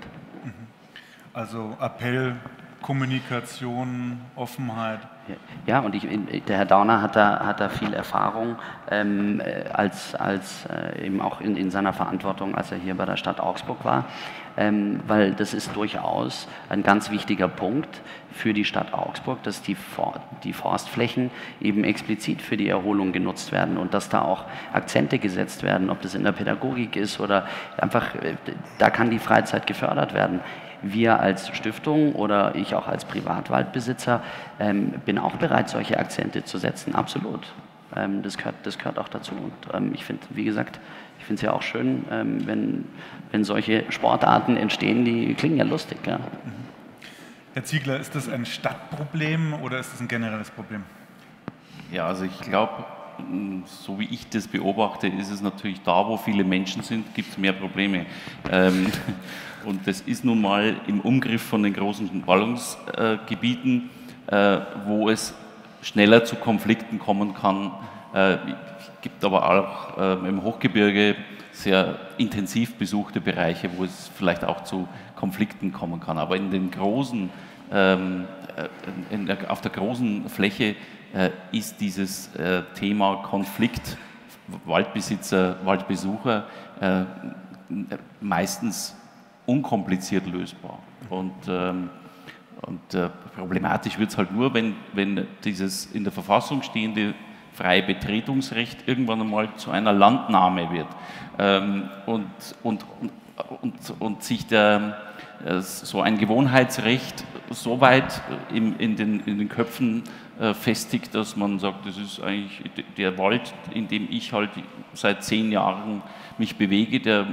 B: Also Appell, Kommunikation, Offenheit.
M: Ja, und ich, der Herr Dauner hat da, hat da viel Erfahrung ähm, als, als äh, eben auch in, in seiner Verantwortung, als er hier bei der Stadt Augsburg war, ähm, weil das ist durchaus ein ganz wichtiger Punkt für die Stadt Augsburg, dass die, For die Forstflächen eben explizit für die Erholung genutzt werden und dass da auch Akzente gesetzt werden, ob das in der Pädagogik ist oder einfach, äh, da kann die Freizeit gefördert werden. Wir als Stiftung oder ich auch als Privatwaldbesitzer ähm, bin auch bereit, solche Akzente zu setzen, absolut. Ähm, das gehört, das gehört auch dazu. Und ähm, ich finde, wie gesagt, ich finde es ja auch schön, ähm, wenn, wenn solche Sportarten entstehen, die klingen ja lustig. Ja.
B: Herr Ziegler, ist das ein Stadtproblem oder ist das ein generelles Problem?
L: Ja, also ich glaube, so wie ich das beobachte, ist es natürlich da, wo viele Menschen sind, gibt es mehr Probleme. Ähm, und das ist nun mal im Umgriff von den großen Ballungsgebieten, äh, wo es schneller zu Konflikten kommen kann. Äh, es gibt aber auch äh, im Hochgebirge sehr intensiv besuchte Bereiche, wo es vielleicht auch zu Konflikten kommen kann. Aber in den großen, ähm, in der, auf der großen Fläche äh, ist dieses äh, Thema Konflikt Waldbesitzer, Waldbesucher äh, meistens unkompliziert lösbar. Und, ähm, und äh, problematisch wird es halt nur, wenn, wenn dieses in der Verfassung stehende freie Betretungsrecht irgendwann einmal zu einer Landnahme wird ähm, und, und, und, und sich der, äh, so ein Gewohnheitsrecht so weit im, in, den, in den Köpfen äh, festigt, dass man sagt, das ist eigentlich der Wald, in dem ich halt seit zehn Jahren mich bewege, der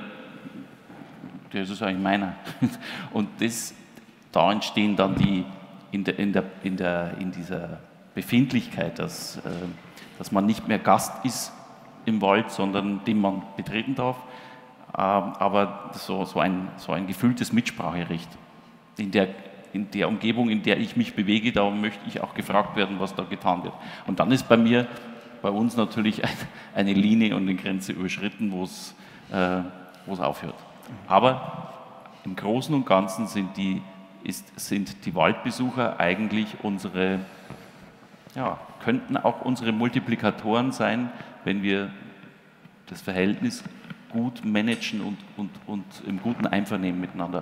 L: Das ist eigentlich meiner. Und das, da entstehen dann die, in, der, in, der, in, der, in dieser Befindlichkeit, dass, äh, dass man nicht mehr Gast ist im Wald, sondern den man betreten darf, äh, aber so, so, ein, so ein gefühltes Mitspracherecht. In der, in der Umgebung, in der ich mich bewege, da möchte ich auch gefragt werden, was da getan wird. Und dann ist bei mir, bei uns natürlich ein, eine Linie und eine Grenze überschritten, wo es äh, wo es aufhört. Aber im Großen und Ganzen sind die, ist, sind die Waldbesucher eigentlich unsere, ja, könnten auch unsere Multiplikatoren sein, wenn wir das Verhältnis gut managen und, und, und im guten Einvernehmen miteinander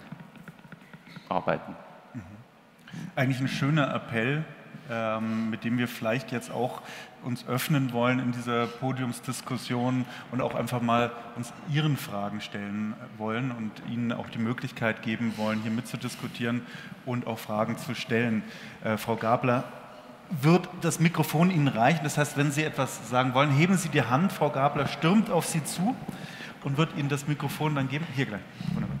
L: arbeiten.
B: Eigentlich ein schöner Appell, ähm, mit dem wir vielleicht jetzt auch uns öffnen wollen in dieser Podiumsdiskussion und auch einfach mal uns Ihren Fragen stellen wollen und Ihnen auch die Möglichkeit geben wollen, hier mitzudiskutieren und auch Fragen zu stellen. Äh, Frau Gabler, wird das Mikrofon Ihnen reichen? Das heißt, wenn Sie etwas sagen wollen, heben Sie die Hand. Frau Gabler stürmt auf Sie zu und wird Ihnen das Mikrofon dann geben. Hier gleich. Wunderbar.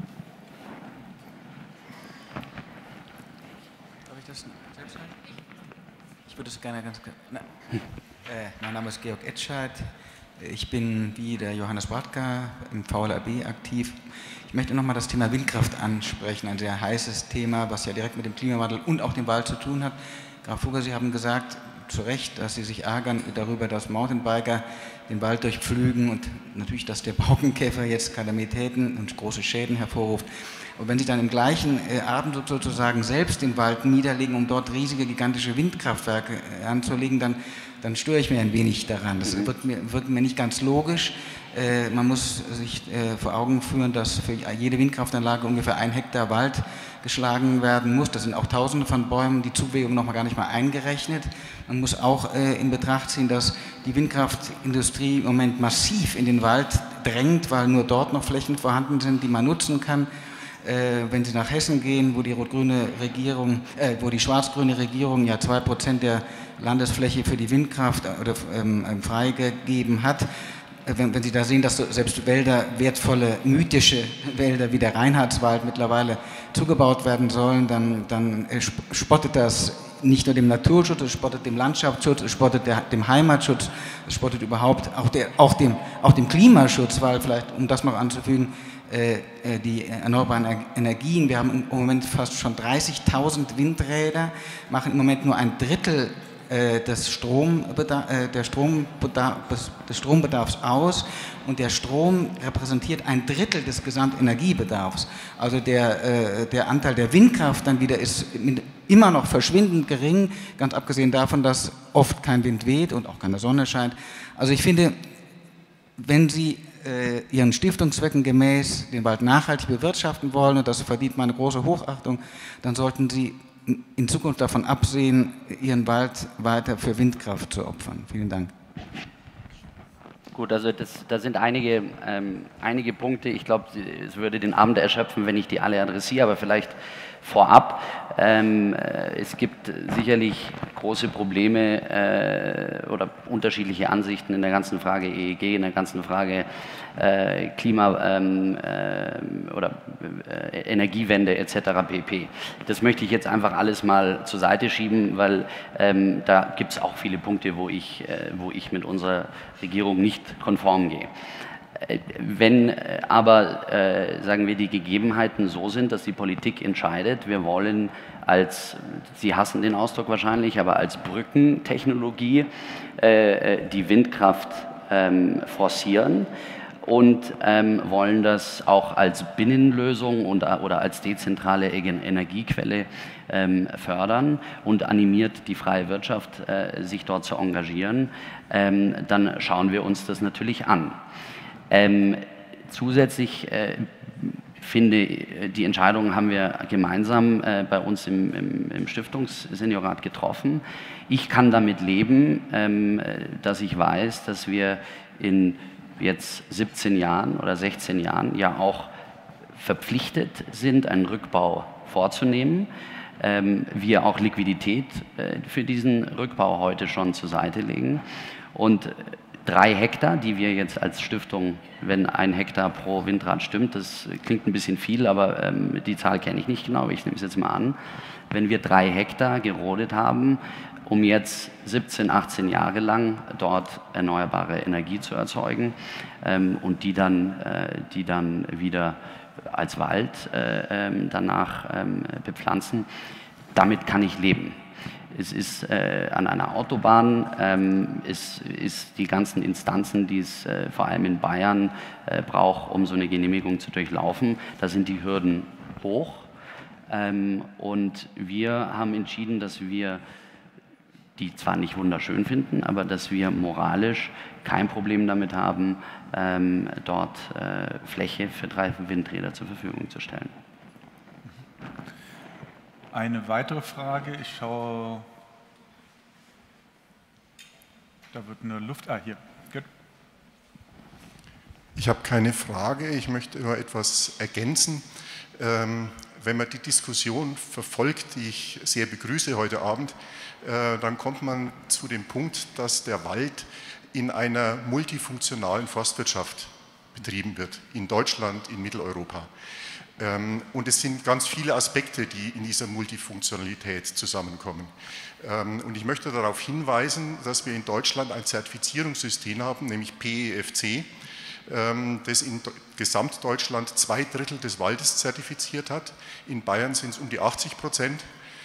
P: Darf ich das selbst sagen? Ich würde es gerne ganz kurz. Äh, mein Name ist Georg Etscheid. Ich bin wie der Johannes Bartka im V L A B aktiv. Ich möchte nochmal das Thema Windkraft ansprechen, ein sehr heißes Thema, was ja direkt mit dem Klimawandel und auch dem Wald zu tun hat. Graf Fugger, Sie haben gesagt, zu Recht, dass Sie sich ärgern darüber, dass Mountainbiker den Wald durchpflügen und natürlich, dass der Borkenkäfer jetzt Kalamitäten und große Schäden hervorruft. Und wenn Sie dann im gleichen Atemzug sozusagen selbst den Wald niederlegen, um dort riesige, gigantische Windkraftwerke anzulegen, dann, dann störe ich mir ein wenig daran. Das wird mir, wird mir nicht ganz logisch. Äh, man muss sich äh, vor Augen führen, dass für jede Windkraftanlage ungefähr ein Hektar Wald geschlagen werden muss. Das sind auch Tausende von Bäumen, die Zuwägung noch mal gar nicht mal eingerechnet. Man muss auch äh, in Betracht ziehen, dass die Windkraftindustrie im Moment massiv in den Wald drängt, weil nur dort noch Flächen vorhanden sind, die man nutzen kann. Äh, wenn Sie nach Hessen gehen, wo die rot-grüne Regierung, äh, wo die schwarz-grüne Regierung ja zwei Prozent der Landesfläche für die Windkraft oder, ähm, freigegeben hat, äh, wenn, wenn Sie da sehen, dass selbst Wälder, wertvolle, mythische Wälder wie der Reinhardswald mittlerweile zugebaut werden sollen, dann, dann äh, spottet das nicht nur dem Naturschutz, es spottet dem Landschaftsschutz, es spottet der, dem Heimatschutz, es spottet überhaupt auch, der, auch, dem, auch dem Klimaschutz, weil vielleicht, um das noch anzufügen, äh, die erneuerbaren Energien, wir haben im Moment fast schon dreißigtausend Windräder, machen im Moment nur ein Drittel äh, des, Strombedarf, äh, der Strombedarf, des Strombedarfs aus, und der Strom repräsentiert ein Drittel des Gesamtenergiebedarfs. Also der, äh, der Anteil der Windkraft dann wieder ist immer noch verschwindend gering, ganz abgesehen davon, dass oft kein Wind weht und auch keine Sonne scheint. Also ich finde, wenn Sie äh, Ihren Stiftungszwecken gemäß den Wald nachhaltig bewirtschaften wollen, und das verdient meine große Hochachtung, dann sollten Sie in Zukunft davon absehen, Ihren Wald weiter für Windkraft zu opfern. Vielen Dank.
M: Gut, also das, da sind einige, ähm, einige Punkte. Ich glaube, es würde den Abend erschöpfen, wenn ich die alle adressiere, aber vielleicht vorab. Ähm, äh, es gibt sicherlich große Probleme äh, oder unterschiedliche Ansichten in der ganzen Frage E E G, in der ganzen Frage äh, Klima- ähm, äh, oder äh, Energiewende et cetera pp. Das möchte ich jetzt einfach alles mal zur Seite schieben, weil ähm, da gibt es auch viele Punkte, wo ich, äh, wo ich mit unserer Regierung nicht konform gehe. Wenn aber, äh, sagen wir, die Gegebenheiten so sind, dass die Politik entscheidet, wir wollen als, Sie hassen den Ausdruck wahrscheinlich, aber als Brückentechnologie äh, die Windkraft ähm, forcieren und ähm, wollen das auch als Binnenlösung und, oder als dezentrale Energiequelle ähm, fördern und animiert die freie Wirtschaft, äh, sich dort zu engagieren, ähm, dann schauen wir uns das natürlich an. Ähm, zusätzlich äh, finde, die Entscheidungen haben wir gemeinsam äh, bei uns im, im, im Stiftungsseniorat getroffen. Ich kann damit leben, ähm, dass ich weiß, dass wir in jetzt siebzehn Jahren oder sechzehn Jahren ja auch verpflichtet sind, einen Rückbau vorzunehmen. Ähm, wir auch Liquidität äh, für diesen Rückbau heute schon zur Seite legen. Und drei Hektar, die wir jetzt als Stiftung, wenn ein Hektar pro Windrad stimmt, das klingt ein bisschen viel, aber ähm, die Zahl kenne ich nicht genau, ich nehme es jetzt mal an. Wenn wir drei Hektar gerodet haben, um jetzt siebzehn, achtzehn Jahre lang dort erneuerbare Energie zu erzeugen ähm, und die dann, äh, die dann wieder als Wald äh, ähm, danach ähm, bepflanzen, damit kann ich leben. Es ist äh, an einer Autobahn, ähm, es ist die ganzen Instanzen, die es äh, vor allem in Bayern äh, braucht, um so eine Genehmigung zu durchlaufen. Da sind die Hürden hoch. Ähm, und wir haben entschieden, dass wir die zwar nicht wunderschön finden, aber dass wir moralisch kein Problem damit haben, ähm, dort äh, Fläche für drei Windräder zur Verfügung zu stellen.
B: Eine weitere Frage, ich schaue, da wird eine Luft, ah hier, gut.
Q: Ich habe keine Frage, ich möchte nur etwas ergänzen. Ähm, wenn man die Diskussion verfolgt, die ich sehr begrüße heute Abend, äh, dann kommt man zu dem Punkt, dass der Wald in einer multifunktionalen Forstwirtschaft betrieben wird, in Deutschland, in Mitteleuropa. Und es sind ganz viele Aspekte, die in dieser Multifunktionalität zusammenkommen. Und ich möchte darauf hinweisen, dass wir in Deutschland ein Zertifizierungssystem haben, nämlich P E F C, das in Gesamtdeutschland zwei Drittel des Waldes zertifiziert hat. In Bayern sind es um die achtzig Prozent,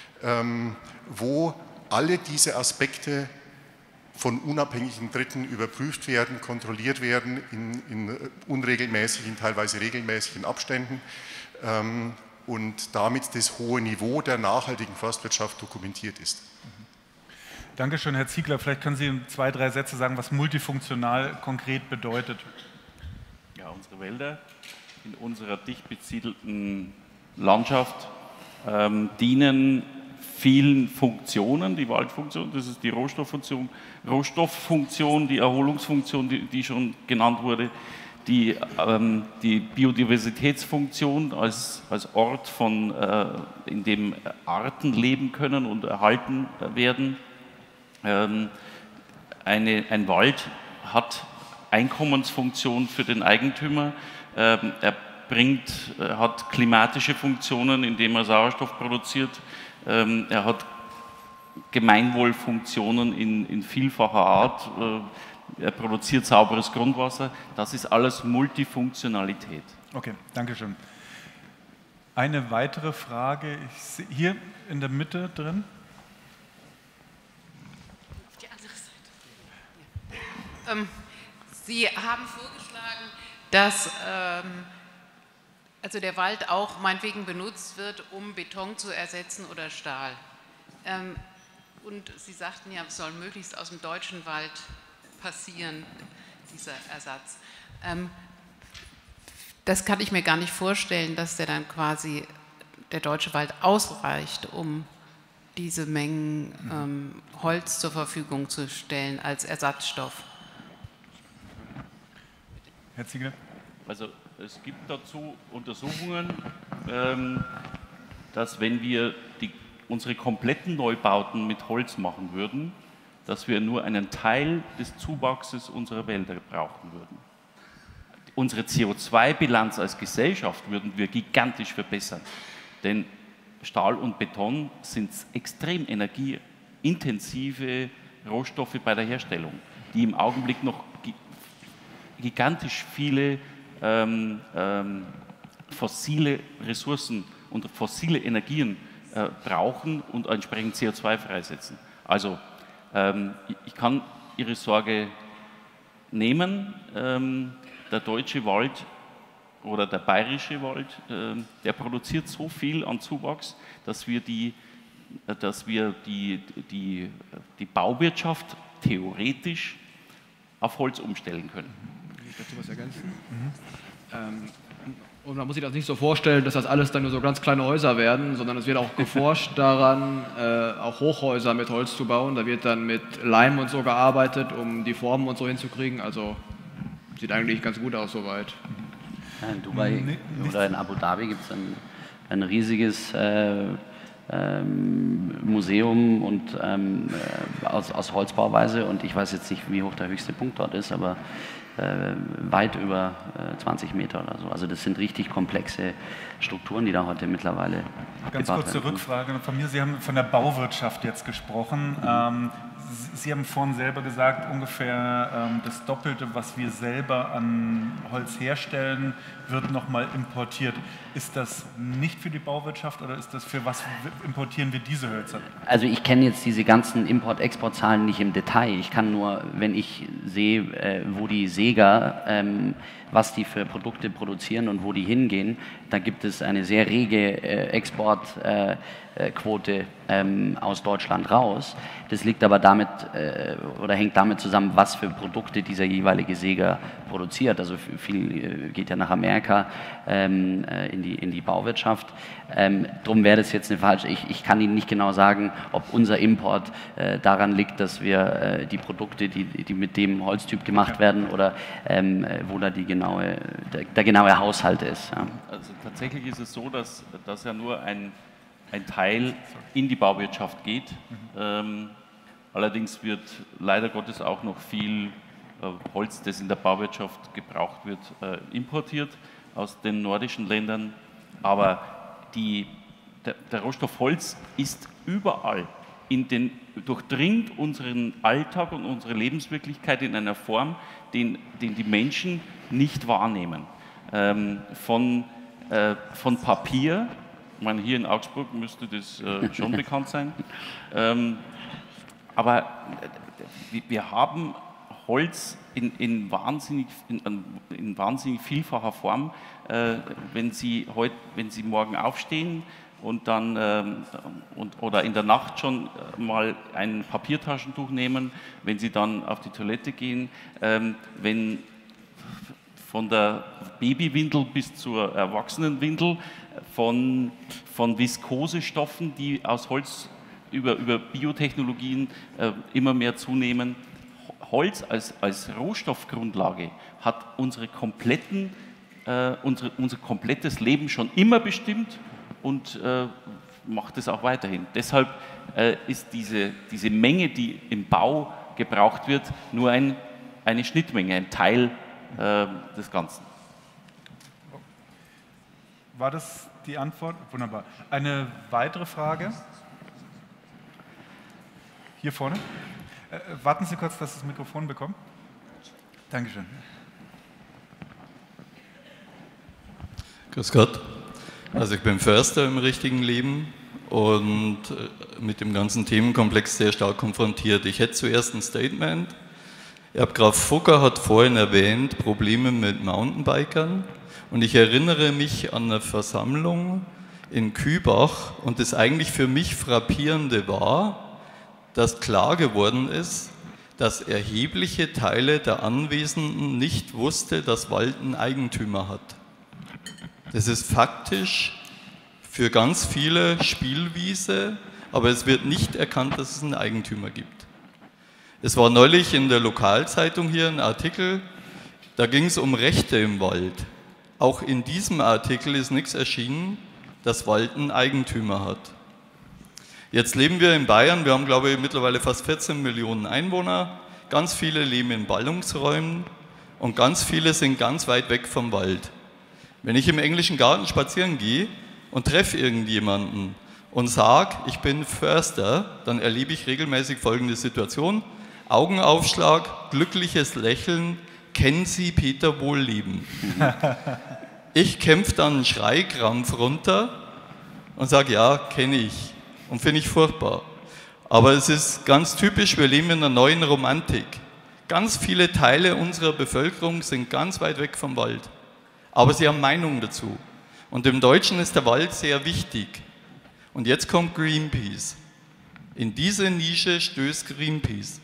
Q: wo alle diese Aspekte von unabhängigen Dritten überprüft werden, kontrolliert werden in, in unregelmäßigen, teilweise regelmäßigen Abständen ähm, und damit das hohe Niveau der nachhaltigen Forstwirtschaft dokumentiert ist.
B: Dankeschön, Herr Ziegler. Vielleicht können Sie in zwei, drei Sätze sagen, was multifunktional konkret bedeutet.
L: Ja, unsere Wälder in unserer dicht besiedelten Landschaft ähm, dienen vielen Funktionen, die Waldfunktion, das ist die Rohstofffunktion, Rohstofffunktion, die Erholungsfunktion, die, die schon genannt wurde, die, ähm, die Biodiversitätsfunktion als, als Ort, von, äh, in dem Arten leben können und erhalten werden. Ähm, eine, ein Wald hat Einkommensfunktion für den Eigentümer. Ähm, er bringt, er hat klimatische Funktionen, indem er Sauerstoff produziert. Ähm, er hat Gemeinwohlfunktionen in, in vielfacher Art. Äh, er produziert sauberes Grundwasser. Das ist alles Multifunktionalität.
B: Okay, danke schön. Eine weitere Frage, ich sehe hier in der Mitte drin.
R: Auf die andere Seite. Ja. Ähm, Sie haben vorgeschlagen, dass ähm, also der Wald auch meinetwegen benutzt wird, um Beton zu ersetzen oder Stahl. Ähm, und Sie sagten ja, es soll möglichst aus dem deutschen Wald passieren, dieser Ersatz. Ähm, das kann ich mir gar nicht vorstellen, dass der dann quasi, der deutsche Wald ausreicht, um diese Mengen ähm, Holz zur Verfügung zu stellen als Ersatzstoff.
B: Herr Ziegler?
L: Also es gibt dazu Untersuchungen, ähm, dass wenn wir die, unsere kompletten Neubauten mit Holz machen würden, dass wir nur einen Teil des Zuwachses unserer Wälder brauchen würden. Unsere C O zwei Bilanz als Gesellschaft würden wir gigantisch verbessern, denn Stahl und Beton sind extrem energieintensive Rohstoffe bei der Herstellung, die im Augenblick noch gigantisch viele ähm, ähm, fossile Ressourcen und fossile Energien äh, brauchen und entsprechend C O zwei freisetzen. Also ähm, ich kann Ihre Sorge nehmen. Ähm, der deutsche Wald oder der bayerische Wald, äh, der produziert so viel an Zuwachs, dass wir die, dass wir die, die, die Bauwirtschaft theoretisch auf Holz umstellen können.
N: Kann ich dazu was ergänzen? Mhm. Ähm, und man muss sich das nicht so vorstellen, dass das alles dann nur so ganz kleine Häuser werden, sondern es wird auch geforscht daran, äh, auch Hochhäuser mit Holz zu bauen. Da wird dann mit Leim und so gearbeitet, um die Formen und so hinzukriegen. Also sieht eigentlich ganz gut aus soweit.
M: Ja, in Dubai oder in Abu Dhabi gibt es ein, ein riesiges äh, ähm, Museum und, ähm, äh, aus, aus Holzbauweise, und ich weiß jetzt nicht, wie hoch der höchste Punkt dort ist, aber äh, weit über äh, zwanzig Meter oder so. Also das sind richtig komplexe Strukturen, die da heute mittlerweile
B: Ganz
M: gebaut
B: kurze
M: werden.
B: Rückfrage von mir. Sie haben von der Bauwirtschaft jetzt gesprochen. Mhm. Ähm, Sie haben vorhin selber gesagt, ungefähr ähm, das Doppelte, was wir selber an Holz herstellen, wird nochmal importiert. Ist das nicht für die Bauwirtschaft oder ist das für was importieren wir diese Hölzer?
M: Also ich kenne jetzt diese ganzen Import-Export-Zahlen nicht im Detail. Ich kann nur, wenn ich sehe, äh, wo die Säger, ähm, was die für Produkte produzieren und wo die hingehen, da gibt es eine sehr rege äh, Exportquote äh, ähm, aus Deutschland raus. Das liegt aber damit äh, oder hängt damit zusammen, was für Produkte dieser jeweilige Säger produziert. Also viel äh, geht ja nach Amerika ähm, äh, in, die, in die Bauwirtschaft. Ähm, drum wäre das jetzt eine falsche. Ich, ich kann Ihnen nicht genau sagen, ob unser Import äh, daran liegt, dass wir äh, die Produkte, die, die mit dem Holztyp gemacht werden, oder ähm, wo da die genaue, der, der genaue Haushalt ist. Ja.
L: Also tatsächlich ist es so, dass, dass ja nur ein, ein Teil in die Bauwirtschaft geht. Mhm. Ähm, allerdings wird leider Gottes auch noch viel äh, Holz, das in der Bauwirtschaft gebraucht wird, äh, importiert aus den nordischen Ländern. Aber die, der, der Rohstoff Holz ist überall, in den, durchdringt unseren Alltag und unsere Lebenswirklichkeit in einer Form, den, den die Menschen nicht wahrnehmen. Ähm, von, äh, von Papier, ich meine, hier in Augsburg müsste das äh, schon bekannt sein, ähm, aber äh, wir haben Holz in, in, wahnsinnig, in, in wahnsinnig vielfacher Form. Äh, wenn, Sie heut, wenn Sie morgen aufstehen und dann ähm, und, oder in der Nacht schon mal ein Papiertaschentuch nehmen, wenn Sie dann auf die Toilette gehen, ähm, wenn von der Babywindel bis zur Erwachsenenwindel, von, von Viskosestoffen, die aus Holz über, über Biotechnologien äh, immer mehr zunehmen. Holz als, als Rohstoffgrundlage hat unsere kompletten, äh, unsere, unser komplettes Leben schon immer bestimmt und äh, macht es auch weiterhin. Deshalb äh, ist diese, diese Menge, die im Bau gebraucht wird, nur ein, eine Schnittmenge, ein Teil äh, des Ganzen.
B: War das die Antwort? Wunderbar. Eine weitere Frage? Hier vorne. Äh, warten Sie kurz, dass das Mikrofon bekommt. Dankeschön.
S: Grüß Gott. Also ich bin Förster im richtigen Leben und mit dem ganzen Themenkomplex sehr stark konfrontiert. Ich hätte zuerst ein Statement. Erbgraf Fugger hat vorhin erwähnt, Probleme mit Mountainbikern. Und ich erinnere mich an eine Versammlung in Kübach und das eigentlich für mich Frappierende war, dass klar geworden ist, dass erhebliche Teile der Anwesenden nicht wusste, dass Wald einen Eigentümer hat. Das ist faktisch für ganz viele Spielwiese, aber es wird nicht erkannt, dass es einen Eigentümer gibt. Es war neulich in der Lokalzeitung hier ein Artikel, da ging es um Rechte im Wald. Auch in diesem Artikel ist nichts erschienen, dass Wald einen Eigentümer hat. Jetzt leben wir in Bayern, wir haben glaube ich mittlerweile fast vierzehn Millionen Einwohner, ganz viele leben in Ballungsräumen und ganz viele sind ganz weit weg vom Wald. Wenn ich im englischen Garten spazieren gehe und treffe irgendjemanden und sage, ich bin Förster, dann erlebe ich regelmäßig folgende Situation. Augenaufschlag, glückliches Lächeln, kennen Sie Peter Wohlleben? Ich kämpfe dann einen Schreikrampf runter und sage, ja, kenne ich und finde ich furchtbar. Aber es ist ganz typisch, wir leben in einer neuen Romantik. Ganz viele Teile unserer Bevölkerung sind ganz weit weg vom Wald. Aber sie haben Meinung dazu. Und im Deutschen ist der Wald sehr wichtig. Und jetzt kommt Greenpeace. In diese Nische stößt Greenpeace.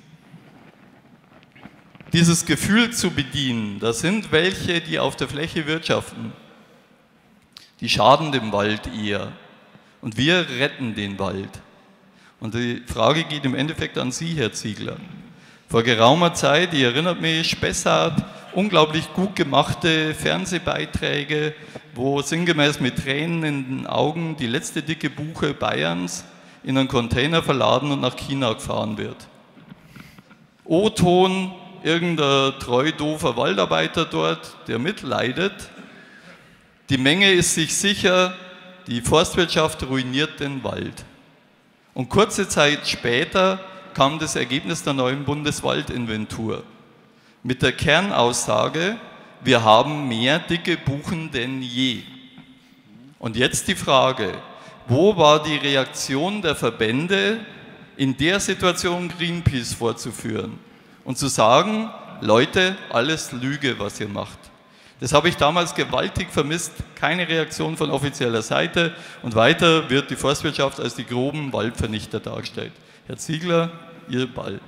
S: Dieses Gefühl zu bedienen, das sind welche, die auf der Fläche wirtschaften. Die schaden dem Wald eher. Und wir retten den Wald. Und die Frage geht im Endeffekt an Sie, Herr Ziegler. Vor geraumer Zeit, ich erinnert mich, Spessart, unglaublich gut gemachte Fernsehbeiträge, wo sinngemäß mit Tränen in den Augen die letzte dicke Buche Bayerns in einen Container verladen und nach China gefahren wird. O-Ton, irgendein treu doofer Waldarbeiter dort, der mitleidet. Die Menge ist sich sicher, die Forstwirtschaft ruiniert den Wald. Und kurze Zeit später kam das Ergebnis der neuen Bundeswaldinventur mit der Kernaussage, wir haben mehr dicke Buchen denn je. Und jetzt die Frage, wo war die Reaktion der Verbände, in der Situation Greenpeace vorzuführen und zu sagen, Leute, alles Lüge, was ihr macht. Das habe ich damals gewaltig vermisst, keine Reaktion von offizieller Seite und weiter wird die Forstwirtschaft als die groben Waldvernichter dargestellt. Herr Ziegler, Ihr Ball.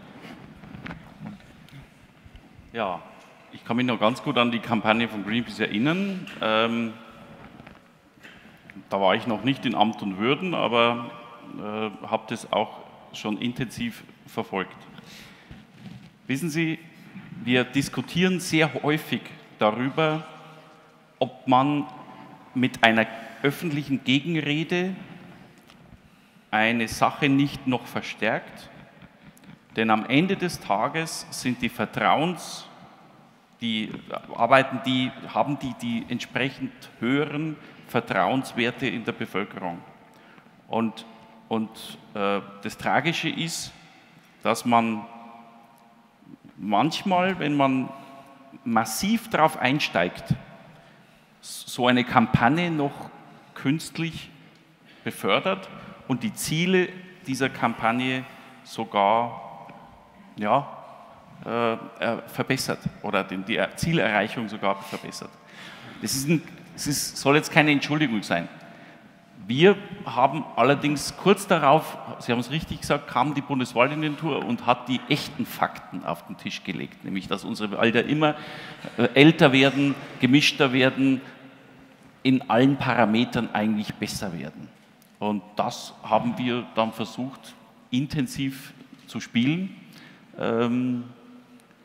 L: Ja, ich kann mich noch ganz gut an die Kampagne von Greenpeace erinnern. Ähm, da war ich noch nicht in Amt und Würden, aber äh, habe das auch schon intensiv verfolgt. Wissen Sie, wir diskutieren sehr häufig darüber, ob man mit einer öffentlichen Gegenrede eine Sache nicht noch verstärkt. Denn am Ende des Tages sind die Vertrauens, die arbeiten die, haben die die entsprechend höheren Vertrauenswerte in der Bevölkerung. Und, und äh, das Tragische ist, dass man manchmal, wenn man massiv darauf einsteigt, so eine Kampagne noch künstlich befördert und die Ziele dieser Kampagne sogar ja, äh, äh, verbessert oder die, die Zielerreichung sogar verbessert. Das, ist ein, das ist, soll jetzt keine Entschuldigung sein. Wir haben allerdings kurz darauf, Sie haben es richtig gesagt, kam die Bundeswaldinventur und hat die echten Fakten auf den Tisch gelegt, nämlich dass unsere Wälder immer älter werden, gemischter werden, in allen Parametern eigentlich besser werden. Und das haben wir dann versucht, intensiv zu spielen. Ähm,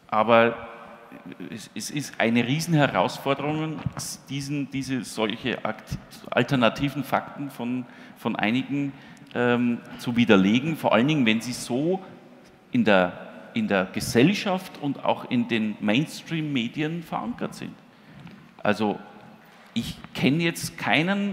L: aber es, es ist eine Riesenherausforderung, diesen, diese solche alternativen Fakten von, von einigen ähm, zu widerlegen, vor allen Dingen, wenn sie so in der, in der Gesellschaft und auch in den Mainstream-Medien verankert sind. Also ich kenne jetzt keinen,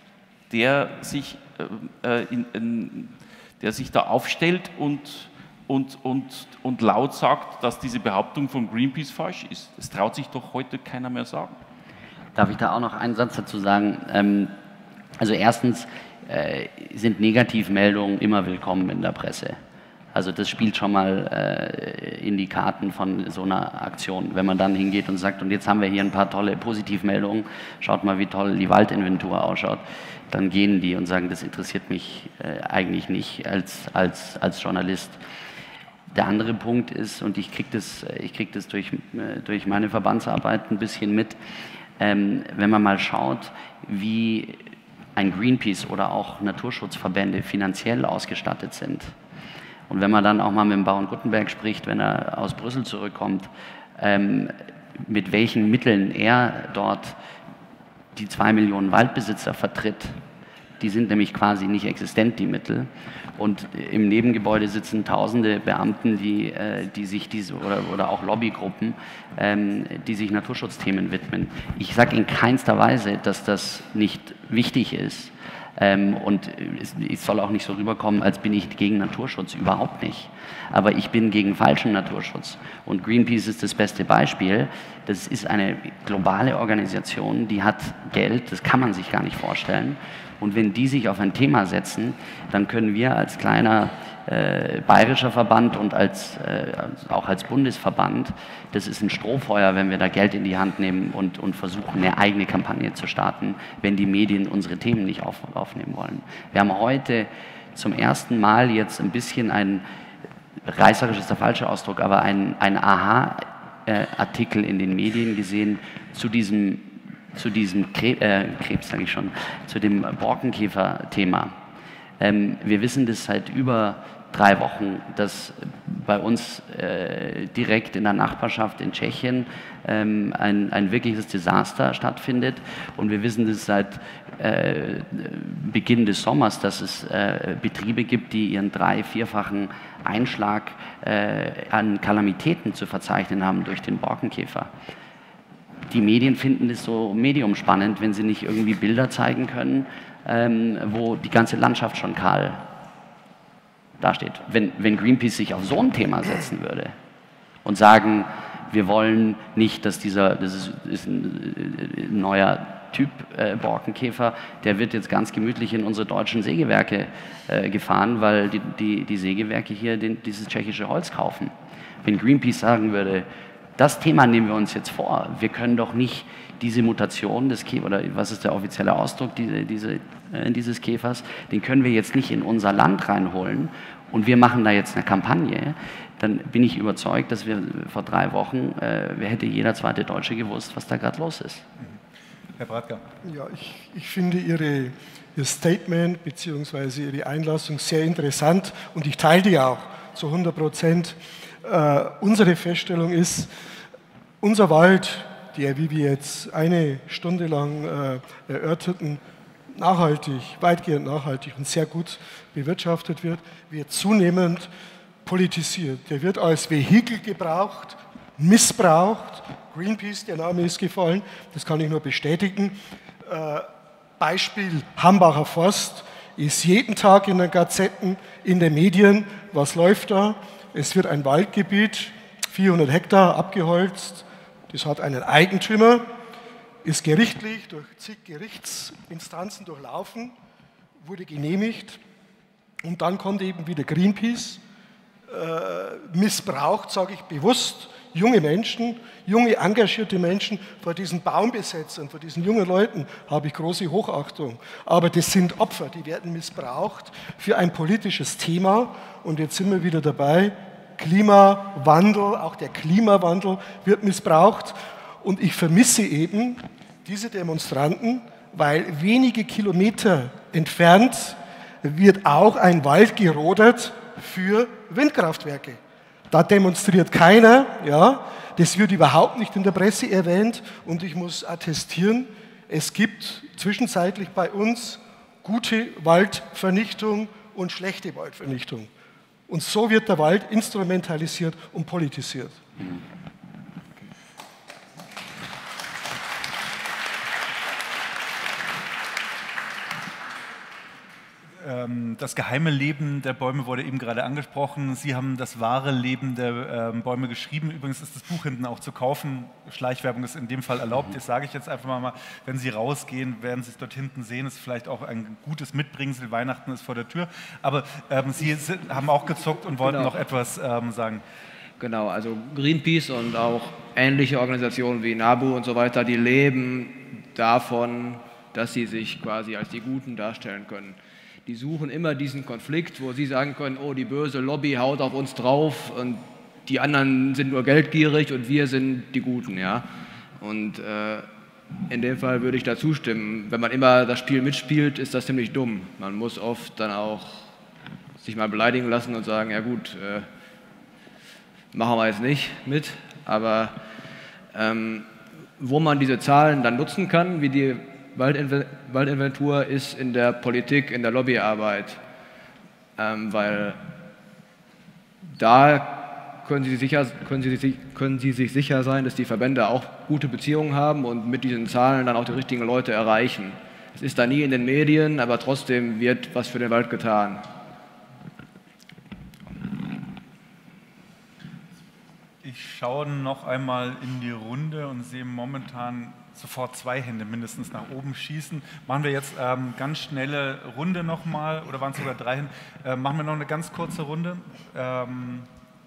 L: der sich, äh, in, in, der sich da aufstellt und, und, und, und laut sagt, dass diese Behauptung von Greenpeace falsch ist. Das traut sich doch heute keiner mehr sagen.
M: Darf ich da auch noch einen Satz dazu sagen? Ähm, also erstens äh, sind Negativmeldungen immer willkommen in der Presse. Also das spielt schon mal äh, in die Karten von so einer Aktion. Wenn man dann hingeht und sagt, und jetzt haben wir hier ein paar tolle Positivmeldungen, schaut mal, wie toll die Waldinventur ausschaut, dann gehen die und sagen, das interessiert mich äh, eigentlich nicht als, als, als Journalist. Der andere Punkt ist, und ich kriege das, ich krieg das durch, äh, durch meine Verbandsarbeit ein bisschen mit, ähm, wenn man mal schaut, wie ein Greenpeace oder auch Naturschutzverbände finanziell ausgestattet sind. Und wenn man dann auch mal mit dem Bauern Guttenberg spricht, wenn er aus Brüssel zurückkommt, ähm, mit welchen Mitteln er dort die zwei Millionen Waldbesitzer vertritt, die sind nämlich quasi nicht existent, die Mittel. Und im Nebengebäude sitzen tausende Beamten, die, äh, die sich diese, oder, oder auch Lobbygruppen, ähm, die sich Naturschutzthemen widmen. Ich sage in keinster Weise, dass das nicht wichtig ist. Ähm, und es soll auch nicht so rüberkommen, als bin ich gegen Naturschutz, überhaupt nicht. Aber ich bin gegen falschen Naturschutz. Und Greenpeace ist das beste Beispiel. Das ist eine globale Organisation, die hat Geld, das kann man sich gar nicht vorstellen. Und wenn die sich auf ein Thema setzen, dann können wir als kleiner äh, bayerischer Verband und als, äh, auch als Bundesverband, das ist ein Strohfeuer, wenn wir da Geld in die Hand nehmen und, und versuchen, eine eigene Kampagne zu starten, wenn die Medien unsere Themen nicht auf, aufnehmen wollen. Wir haben heute zum ersten Mal jetzt ein bisschen ein, reißerisch ist der falsche Ausdruck, aber ein, ein Aha-Artikel in den Medien gesehen zu diesem zu diesem Krebs, äh, Krebs sage ich schon, zu dem Borkenkäfer-Thema. Ähm, wir wissen das seit über drei Wochen, dass bei uns äh, direkt in der Nachbarschaft in Tschechien ähm, ein, ein wirkliches Desaster stattfindet. Und wir wissen das seit äh, Beginn des Sommers, dass es äh, Betriebe gibt, die ihren drei-, vierfachen Einschlag äh, an Kalamitäten zu verzeichnen haben durch den Borkenkäfer. Die Medien finden es so mediumspannend, wenn sie nicht irgendwie Bilder zeigen können, ähm, wo die ganze Landschaft schon kahl dasteht. Wenn, wenn Greenpeace sich auf so ein Thema setzen würde und sagen, wir wollen nicht, dass dieser, das ist, ist ein, ein neuer Typ äh, Borkenkäfer, der wird jetzt ganz gemütlich in unsere deutschen Sägewerke äh, gefahren, weil die, die, die Sägewerke hier den, dieses tschechische Holz kaufen. Wenn Greenpeace sagen würde, das Thema nehmen wir uns jetzt vor. Wir können doch nicht diese Mutation des Käfers, oder was ist der offizielle Ausdruck diese, diese, äh, dieses Käfers, den können wir jetzt nicht in unser Land reinholen und wir machen da jetzt eine Kampagne. Dann bin ich überzeugt, dass wir vor drei Wochen, äh, wer hätte jeder zweite Deutsche gewusst, was da gerade los ist.
B: Herr Bradka.
I: Ja, ich, ich finde Ihre, Ihr Statement bzw. Ihre Einlassung sehr interessant und ich teile die auch zu hundert Prozent. Äh, unsere Feststellung ist, unser Wald, der, wie wir jetzt eine Stunde lang äh, erörterten, nachhaltig, weitgehend nachhaltig und sehr gut bewirtschaftet wird, wird zunehmend politisiert. Der wird als Vehikel gebraucht, missbraucht. Greenpeace, der Name ist gefallen, das kann ich nur bestätigen. Äh, Beispiel Hambacher Forst ist jeden Tag in den Gazetten, in den Medien. Was läuft da? Es wird ein Waldgebiet, vierhundert Hektar, abgeholzt. Das hat einen Eigentümer, ist gerichtlich durch zig Gerichtsinstanzen durchlaufen, wurde genehmigt. Und dann kommt eben wieder Greenpeace, äh, missbraucht, sage ich bewusst, junge Menschen, junge engagierte Menschen. Vor diesen Baumbesetzern, vor diesen jungen Leuten habe ich große Hochachtung. Aber das sind Opfer, die werden missbraucht für ein politisches Thema. Und jetzt sind wir wieder dabei, Klimawandel, auch der Klimawandel wird missbraucht. Und ich vermisse eben diese Demonstranten, weil wenige Kilometer entfernt wird auch ein Wald gerodet für Windkraftwerke. Da demonstriert keiner, ja, das wird überhaupt nicht in der Presse erwähnt und ich muss attestieren, es gibt zwischenzeitlich bei uns gute Waldvernichtung und schlechte Waldvernichtung. Und so wird der Wald instrumentalisiert und politisiert.
B: Das geheime Leben der Bäume wurde eben gerade angesprochen. Sie haben das wahre Leben der Bäume geschrieben. Übrigens ist das Buch hinten auch zu kaufen. Schleichwerbung ist in dem Fall erlaubt. Das sage ich jetzt einfach mal, wenn Sie rausgehen, werden Sie es dort hinten sehen. Das ist vielleicht auch ein gutes Mitbringsel. Weihnachten ist vor der Tür. Aber ähm, Sie sind, haben auch gezuckt und wollten
N: Genau.
B: noch etwas ähm, sagen.
N: Genau, also Greenpeace und auch ähnliche Organisationen wie NABU und so weiter, die leben davon, dass sie sich quasi als die Guten darstellen können. Die suchen immer diesen Konflikt, wo sie sagen können, oh, die böse Lobby haut auf uns drauf und die anderen sind nur geldgierig und wir sind die Guten, ja. Und äh, in dem Fall würde ich da zustimmen. Wenn man immer das Spiel mitspielt, ist das ziemlich dumm. Man muss oft dann auch sich mal beleidigen lassen und sagen, ja gut, äh, machen wir jetzt nicht mit, aber ähm, wo man diese Zahlen dann nutzen kann, wie die Waldinventur, ist in der Politik, in der Lobbyarbeit, ähm, weil da können Sie, sicher, können, Sie, können Sie sich sicher sein, dass die Verbände auch gute Beziehungen haben und mit diesen Zahlen dann auch die richtigen Leute erreichen. Es ist da nie in den Medien, aber trotzdem wird was für den Wald getan.
B: Ich schaue noch einmal in die Runde und sehe momentan sofort zwei Hände mindestens nach oben schießen. Machen wir jetzt ähm, ganz schnelle Runde nochmal, oder waren es sogar drei Hände? Äh, machen wir noch eine ganz kurze Runde. Ähm,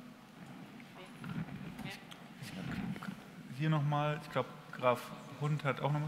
B: hier nochmal, ich glaube Graf Hund hat auch nochmal.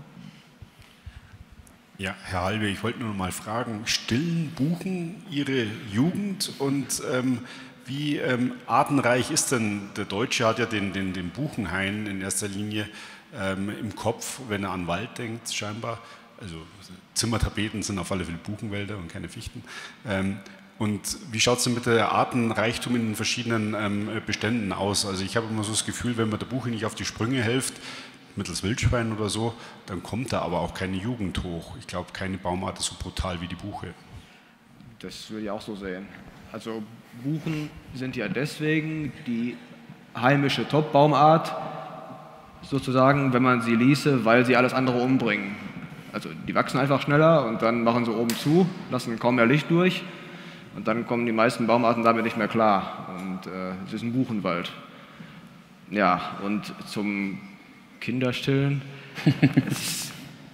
T: Ja, Herr Halbe, ich wollte nur noch mal fragen, stillen Buchen Ihre Jugend und ähm, wie ähm, artenreich ist denn, der Deutsche hat ja den, den, den Buchenhain in erster Linie ähm, im Kopf, wenn er an Wald denkt, scheinbar. Also Zimmertapeten sind auf alle Fälle Buchenwälder und keine Fichten. Ähm, und wie schaut es denn mit der Artenreichtum in den verschiedenen ähm, Beständen aus? Also ich habe immer so das Gefühl, wenn man der Buche nicht auf die Sprünge hilft, mittels Wildschwein oder so, dann kommt da aber auch keine Jugend hoch. Ich glaube, keine Baumart ist so brutal wie die Buche.
N: Das würde ich auch so sehen. Also Buchen sind ja deswegen die heimische Top-Baumart, sozusagen, wenn man sie ließe, weil sie alles andere umbringen. Also die wachsen einfach schneller und dann machen sie oben zu, lassen kaum mehr Licht durch und dann kommen die meisten Baumarten damit nicht mehr klar. Und äh, es ist ein Buchenwald. Ja, und zum Kinderstillen. es,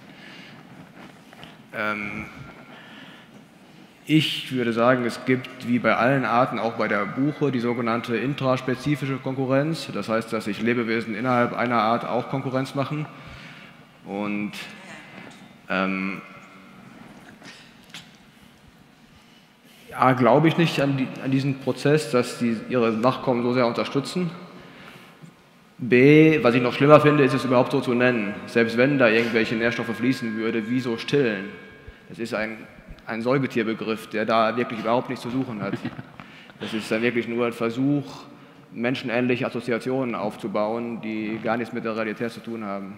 N: ähm, ich würde sagen, es gibt wie bei allen Arten, auch bei der Buche, die sogenannte intraspezifische Konkurrenz. Das heißt, dass sich Lebewesen innerhalb einer Art auch Konkurrenz machen. Und ähm, ja, glaube ich nicht an, die, an diesen Prozess, dass sie ihre Nachkommen so sehr unterstützen. B, was ich noch schlimmer finde, ist es überhaupt so zu nennen. Selbst wenn da irgendwelche Nährstoffe fließen würde, wieso stillen? Es ist ein, ein Säugetierbegriff, der da wirklich überhaupt nichts zu suchen hat. Das ist dann wirklich nur ein Versuch, menschenähnliche Assoziationen aufzubauen, die gar nichts mit der Realität zu tun haben.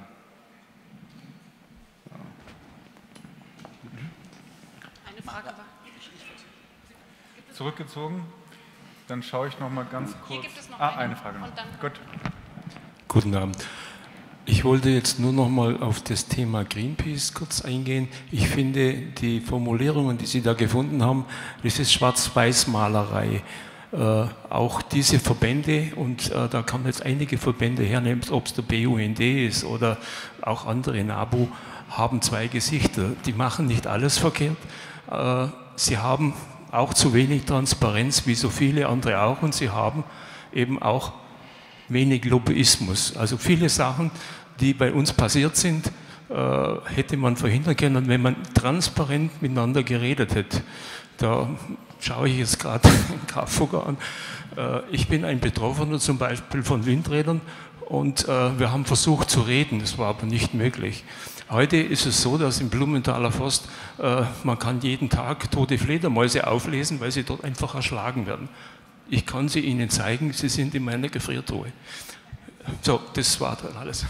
A: Eine Frage war.
B: Zurückgezogen? Dann schaue ich noch mal ganz kurz.
A: Hier gibt es noch
B: ah,
A: eine.
B: eine Frage noch. Gut.
U: Guten Abend. Ich wollte jetzt nur noch mal auf das Thema Greenpeace kurz eingehen. Ich finde, die Formulierungen, die Sie da gefunden haben, das ist Schwarz-Weiß-Malerei. Äh, auch diese Verbände, und äh, da kann man jetzt einige Verbände hernehmen, ob es der B U N D ist oder auch andere NABU, haben zwei Gesichter. Die machen nicht alles verkehrt. Äh, sie haben auch zu wenig Transparenz, wie so viele andere auch, und sie haben eben auch wenig Lobbyismus. Also viele Sachen, die bei uns passiert sind, äh, hätte man verhindern können, wenn man transparent miteinander geredet hätte. Da schaue ich jetzt gerade Graf Fugger an. Äh, ich bin ein Betroffener zum Beispiel von Windrädern und äh, wir haben versucht zu reden, das war aber nicht möglich. Heute ist es so, dass im Blumenthaler Forst äh, man kann jeden Tag tote Fledermäuse auflesen, weil sie dort einfach erschlagen werden. Ich kann sie Ihnen zeigen, sie sind in meiner Gefriertruhe. So, das war dann alles.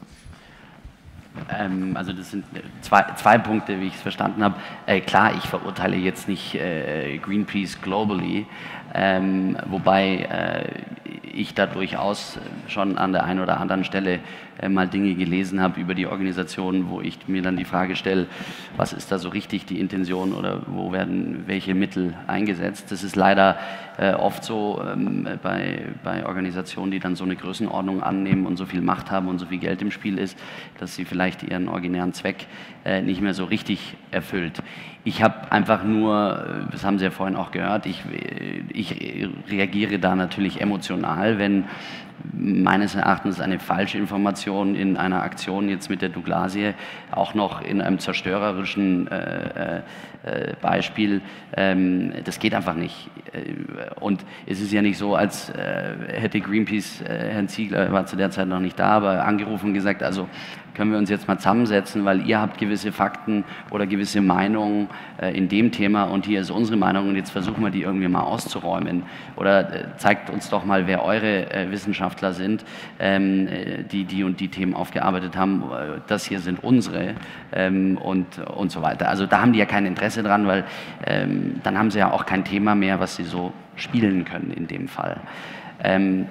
M: Ähm, also das sind zwei, zwei Punkte, wie ich es verstanden habe. Äh, klar, ich verurteile jetzt nicht äh, Greenpeace globally, ähm, wobei äh, ich da durchaus schon an der einen oder anderen Stelle äh, mal Dinge gelesen habe über die Organisation, wo ich mir dann die Frage stelle, was ist da so richtig die Intention oder wo werden welche Mittel eingesetzt. Das ist leider äh, oft so ähm, bei, bei Organisationen, die dann so eine Größenordnung annehmen und so viel Macht haben und so viel Geld im Spiel ist, dass sie vielleicht ihren originären Zweck äh, nicht mehr so richtig erfüllt. Ich habe einfach nur, das haben Sie ja vorhin auch gehört, ich, ich reagiere da natürlich emotional, wenn meines Erachtens eine falsche Information in einer Aktion jetzt mit der Douglasie auch noch in einem zerstörerischen äh, äh, Beispiel, ähm, das geht einfach nicht. Und es ist ja nicht so, als äh, hätte Greenpeace, äh, Herrn Ziegler war zu der Zeit noch nicht da, aber angerufen und gesagt, also können wir uns jetzt mal zusammensetzen, weil ihr habt gewisse Fakten oder gewisse Meinungen äh, in dem Thema und hier ist unsere Meinung und jetzt versuchen wir die irgendwie mal auszuräumen. Oder äh, zeigt uns doch mal, wer eure äh, Wissenschaftler sind, ähm, die die und die Themen aufgearbeitet haben. Das hier sind unsere ähm, und, und so weiter. Also da haben die ja kein Interesse dran, weil ähm, dann haben sie ja auch kein Thema mehr, was sie so spielen können in dem Fall. Ähm,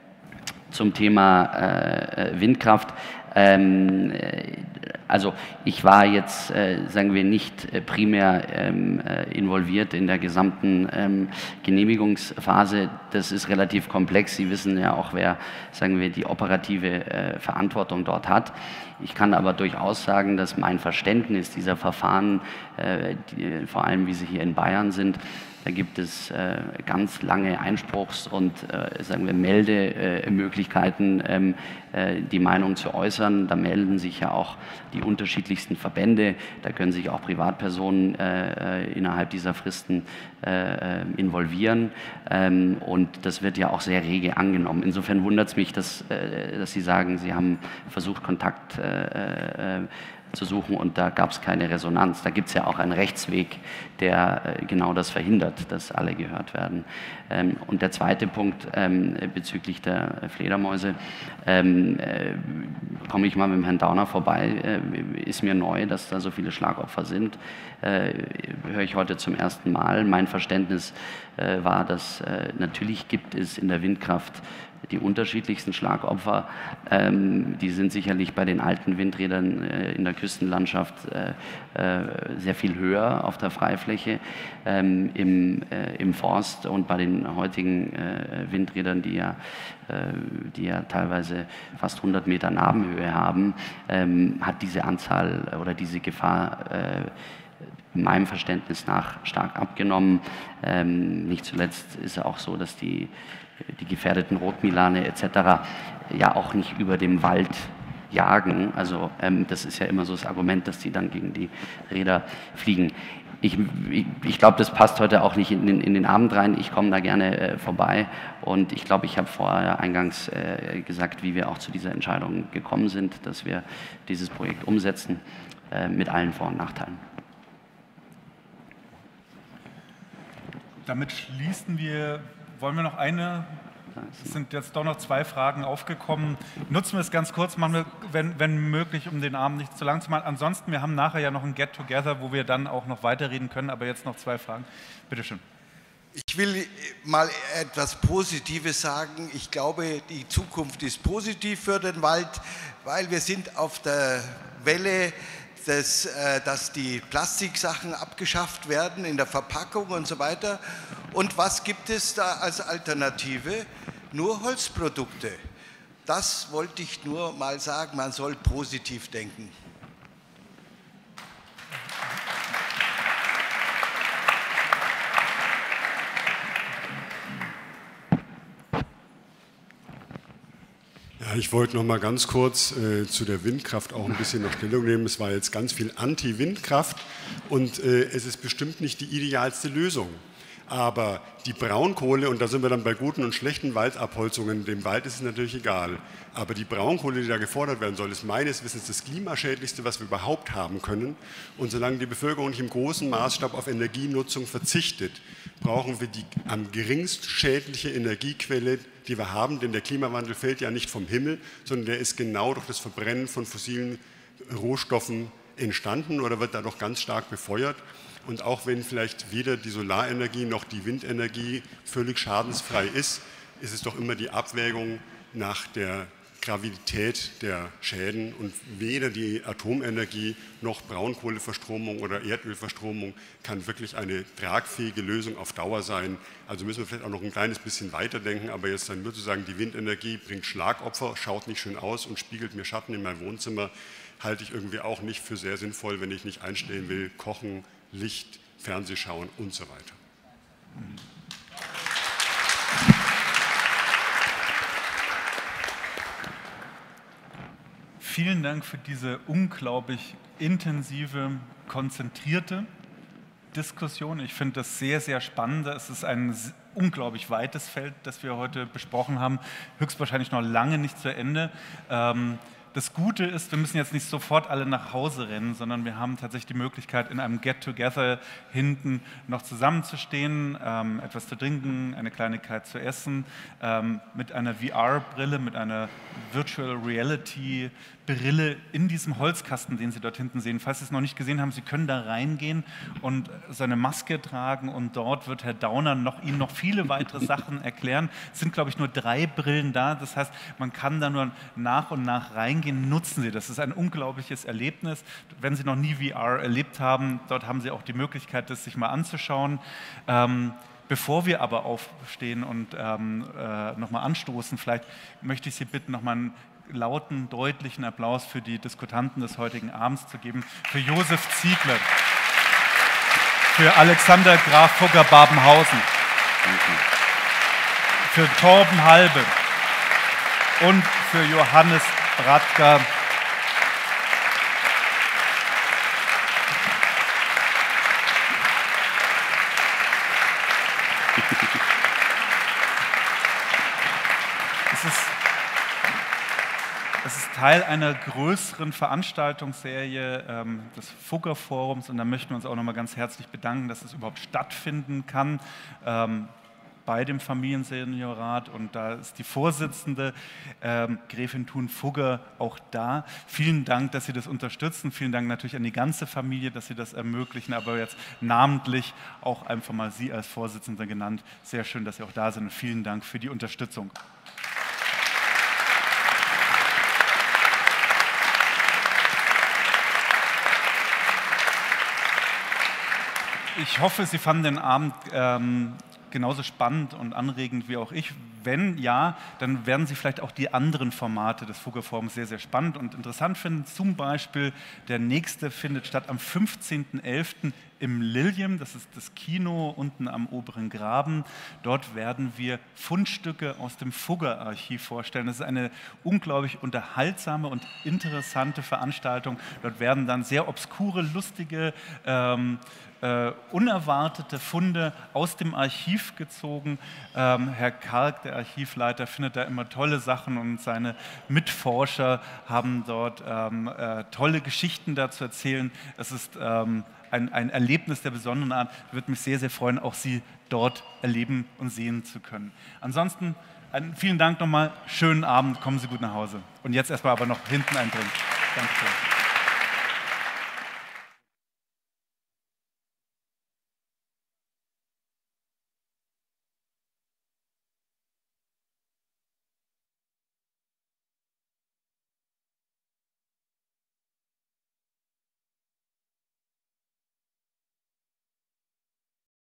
M: zum Thema äh, Windkraft. Ähm, also ich war jetzt, äh, sagen wir, nicht äh, primär ähm, äh, involviert in der gesamten ähm, Genehmigungsphase. Das ist relativ komplex. Sie wissen ja auch, wer, sagen wir, die operative äh, Verantwortung dort hat. Ich kann aber durchaus sagen, dass mein Verständnis dieser Verfahren, äh, die, vor allem wie sie hier in Bayern sind, da gibt es äh, ganz lange Einspruchs- und äh, sagen wir Meldemöglichkeiten, ähm, äh, die Meinung zu äußern. Da melden sich ja auch die unterschiedlichsten Verbände. Da können sich auch Privatpersonen äh, innerhalb dieser Fristen äh, involvieren. Ähm, und das wird ja auch sehr rege angenommen. Insofern wundert es mich, dass, äh, dass Sie sagen, Sie haben versucht, Kontakt äh, äh, zu suchen und da gab es keine Resonanz. Da gibt es ja auch einen Rechtsweg, der äh, genau das verhindert, dass alle gehört werden. Ähm, und der zweite Punkt ähm, bezüglich der Fledermäuse, ähm, äh, komme ich mal mit dem Herrn Dauner vorbei, äh, ist mir neu, dass da so viele Schlagopfer sind. Äh, höre ich heute zum ersten Mal. Mein Verständnis äh, war, dass äh, natürlich gibt es in der Windkraft die unterschiedlichsten Schlagopfer. Ähm, die sind sicherlich bei den alten Windrädern äh, in der Küstenlandschaft äh, äh, sehr viel höher auf der Freifläche. Ähm, im, äh, im Forst und bei den heutigen äh, Windrädern, die ja, äh, die ja teilweise fast hundert Meter Nabenhöhe haben, ähm, hat diese Anzahl oder diese Gefahr äh, meinem Verständnis nach stark abgenommen. Ähm, nicht zuletzt ist es auch so, dass die die gefährdeten Rotmilane et cetera ja auch nicht über dem Wald jagen. Also ähm, das ist ja immer so das Argument, dass die dann gegen die Räder fliegen. Ich, ich, ich glaube, das passt heute auch nicht in den, in den Abend rein. Ich komme da gerne äh, vorbei und ich glaube, ich habe vorher eingangs äh, gesagt, wie wir auch zu dieser Entscheidung gekommen sind, dass wir dieses Projekt umsetzen äh, mit allen Vor- und Nachteilen.
B: Damit schließen wir. Wollen wir noch eine? Es sind jetzt doch noch zwei Fragen aufgekommen. Nutzen wir es ganz kurz, machen wir, wenn, wenn möglich, um den Abend nicht zu lang zu machen. Ansonsten, wir haben nachher ja noch ein Get-Together, wo wir dann auch noch weiterreden können, aber jetzt noch zwei Fragen. Bitte schön.
C: Ich will mal etwas Positives sagen. Ich glaube, die Zukunft ist positiv für den Wald, weil wir sind auf der Welle, Das, äh, dass die Plastiksachen abgeschafft werden in der Verpackung und so weiter. Und was gibt es da als Alternative? Nur Holzprodukte. Das wollte ich nur mal sagen, man soll positiv denken.
V: Ja, ich wollte noch mal ganz kurz äh, zu der Windkraft auch ein bisschen noch Stellung nehmen. Es war jetzt ganz viel Anti-Windkraft und äh, es ist bestimmt nicht die idealste Lösung. Aber die Braunkohle, und da sind wir dann bei guten und schlechten Waldabholzungen, dem Wald ist es natürlich egal, aber die Braunkohle, die da gefordert werden soll, ist meines Wissens das klimaschädlichste, was wir überhaupt haben können. Und solange die Bevölkerung nicht im großen Maßstab auf Energienutzung verzichtet, brauchen wir die am geringst schädliche Energiequelle, die wir haben, denn der Klimawandel fällt ja nicht vom Himmel, sondern der ist genau durch das Verbrennen von fossilen Rohstoffen entstanden oder wird dadurch ganz stark befeuert. Und auch wenn vielleicht weder die Solarenergie noch die Windenergie völlig schadensfrei ist, ist es doch immer die Abwägung nach der Gravität der Schäden. Und weder die Atomenergie noch Braunkohleverstromung oder Erdölverstromung kann wirklich eine tragfähige Lösung auf Dauer sein. Also müssen wir vielleicht auch noch ein kleines bisschen weiterdenken, aber jetzt dann nur zu sagen, die Windenergie bringt Schlagopfer, schaut nicht schön aus und spiegelt mir Schatten in mein Wohnzimmer, halte ich irgendwie auch nicht für sehr sinnvoll, wenn ich nicht einstellen will, kochen, Licht, Fernseh schauen und so weiter.
B: Vielen Dank für diese unglaublich intensive, konzentrierte Diskussion. Ich finde das sehr, sehr spannend. Es ist ein unglaublich weites Feld, das wir heute besprochen haben. Höchstwahrscheinlich noch lange nicht zu Ende. Ähm, Das Gute ist, wir müssen jetzt nicht sofort alle nach Hause rennen, sondern wir haben tatsächlich die Möglichkeit, in einem Get-Together hinten noch zusammenzustehen, ähm, etwas zu trinken, eine Kleinigkeit zu essen, ähm, mit einer V R-Brille, mit einer Virtual Reality-Brille in diesem Holzkasten, den Sie dort hinten sehen. Falls Sie es noch nicht gesehen haben, Sie können da reingehen und seine Maske tragen und dort wird Herr Dauner noch, Ihnen noch viele weitere Sachen erklären. Es sind, glaube ich, nur drei Brillen da, das heißt, man kann da nur nach und nach reingehen. Nutzen Sie das. Das ist ein unglaubliches Erlebnis. Wenn Sie noch nie V R erlebt haben, dort haben Sie auch die Möglichkeit, das sich mal anzuschauen. Ähm, bevor wir aber aufstehen und ähm, äh, nochmal anstoßen, vielleicht möchte ich Sie bitten, nochmal einen lauten, deutlichen Applaus für die Diskutanten des heutigen Abends zu geben. Für Josef Ziegler, für Alexander Graf Fugger-Babenhausen, für Torben Halbe und für Johannes Bradka. Es ist, es ist Teil einer größeren Veranstaltungsserie ähm, des Fugger Forums und da möchten wir uns auch nochmal ganz herzlich bedanken, dass es überhaupt stattfinden kann. Ähm, bei dem Familienseniorat und da ist die Vorsitzende ähm, Gräfin Thun-Fugger auch da. Vielen Dank, dass Sie das unterstützen. Vielen Dank natürlich an die ganze Familie, dass Sie das ermöglichen, aber jetzt namentlich auch einfach mal Sie als Vorsitzende genannt. Sehr schön, dass Sie auch da sind und vielen Dank für die Unterstützung. Ich hoffe, Sie fanden den Abend ähm, genauso spannend und anregend wie auch ich. Wenn ja, dann werden Sie vielleicht auch die anderen Formate des Fugger Forums sehr, sehr spannend und interessant finden. Zum Beispiel der nächste findet statt am fünfzehnten elften im Lilium, das ist das Kino unten am oberen Graben. Dort werden wir Fundstücke aus dem Fugger-Archiv vorstellen. Das ist eine unglaublich unterhaltsame und interessante Veranstaltung. Dort werden dann sehr obskure, lustige, ähm, äh, unerwartete Funde aus dem Archiv gezogen. Ähm, Herr Karg, der Archivleiter, findet da immer tolle Sachen und seine Mitforscher haben dort ähm, äh, tolle Geschichten dazu erzählen. Es ist ähm, Ein, ein Erlebnis der besonderen Art. Würde mich sehr, sehr freuen, auch Sie dort erleben und sehen zu können. Ansonsten einen vielen Dank nochmal, schönen Abend, kommen Sie gut nach Hause. Und jetzt erstmal aber noch hinten ein Drink. Dankeschön.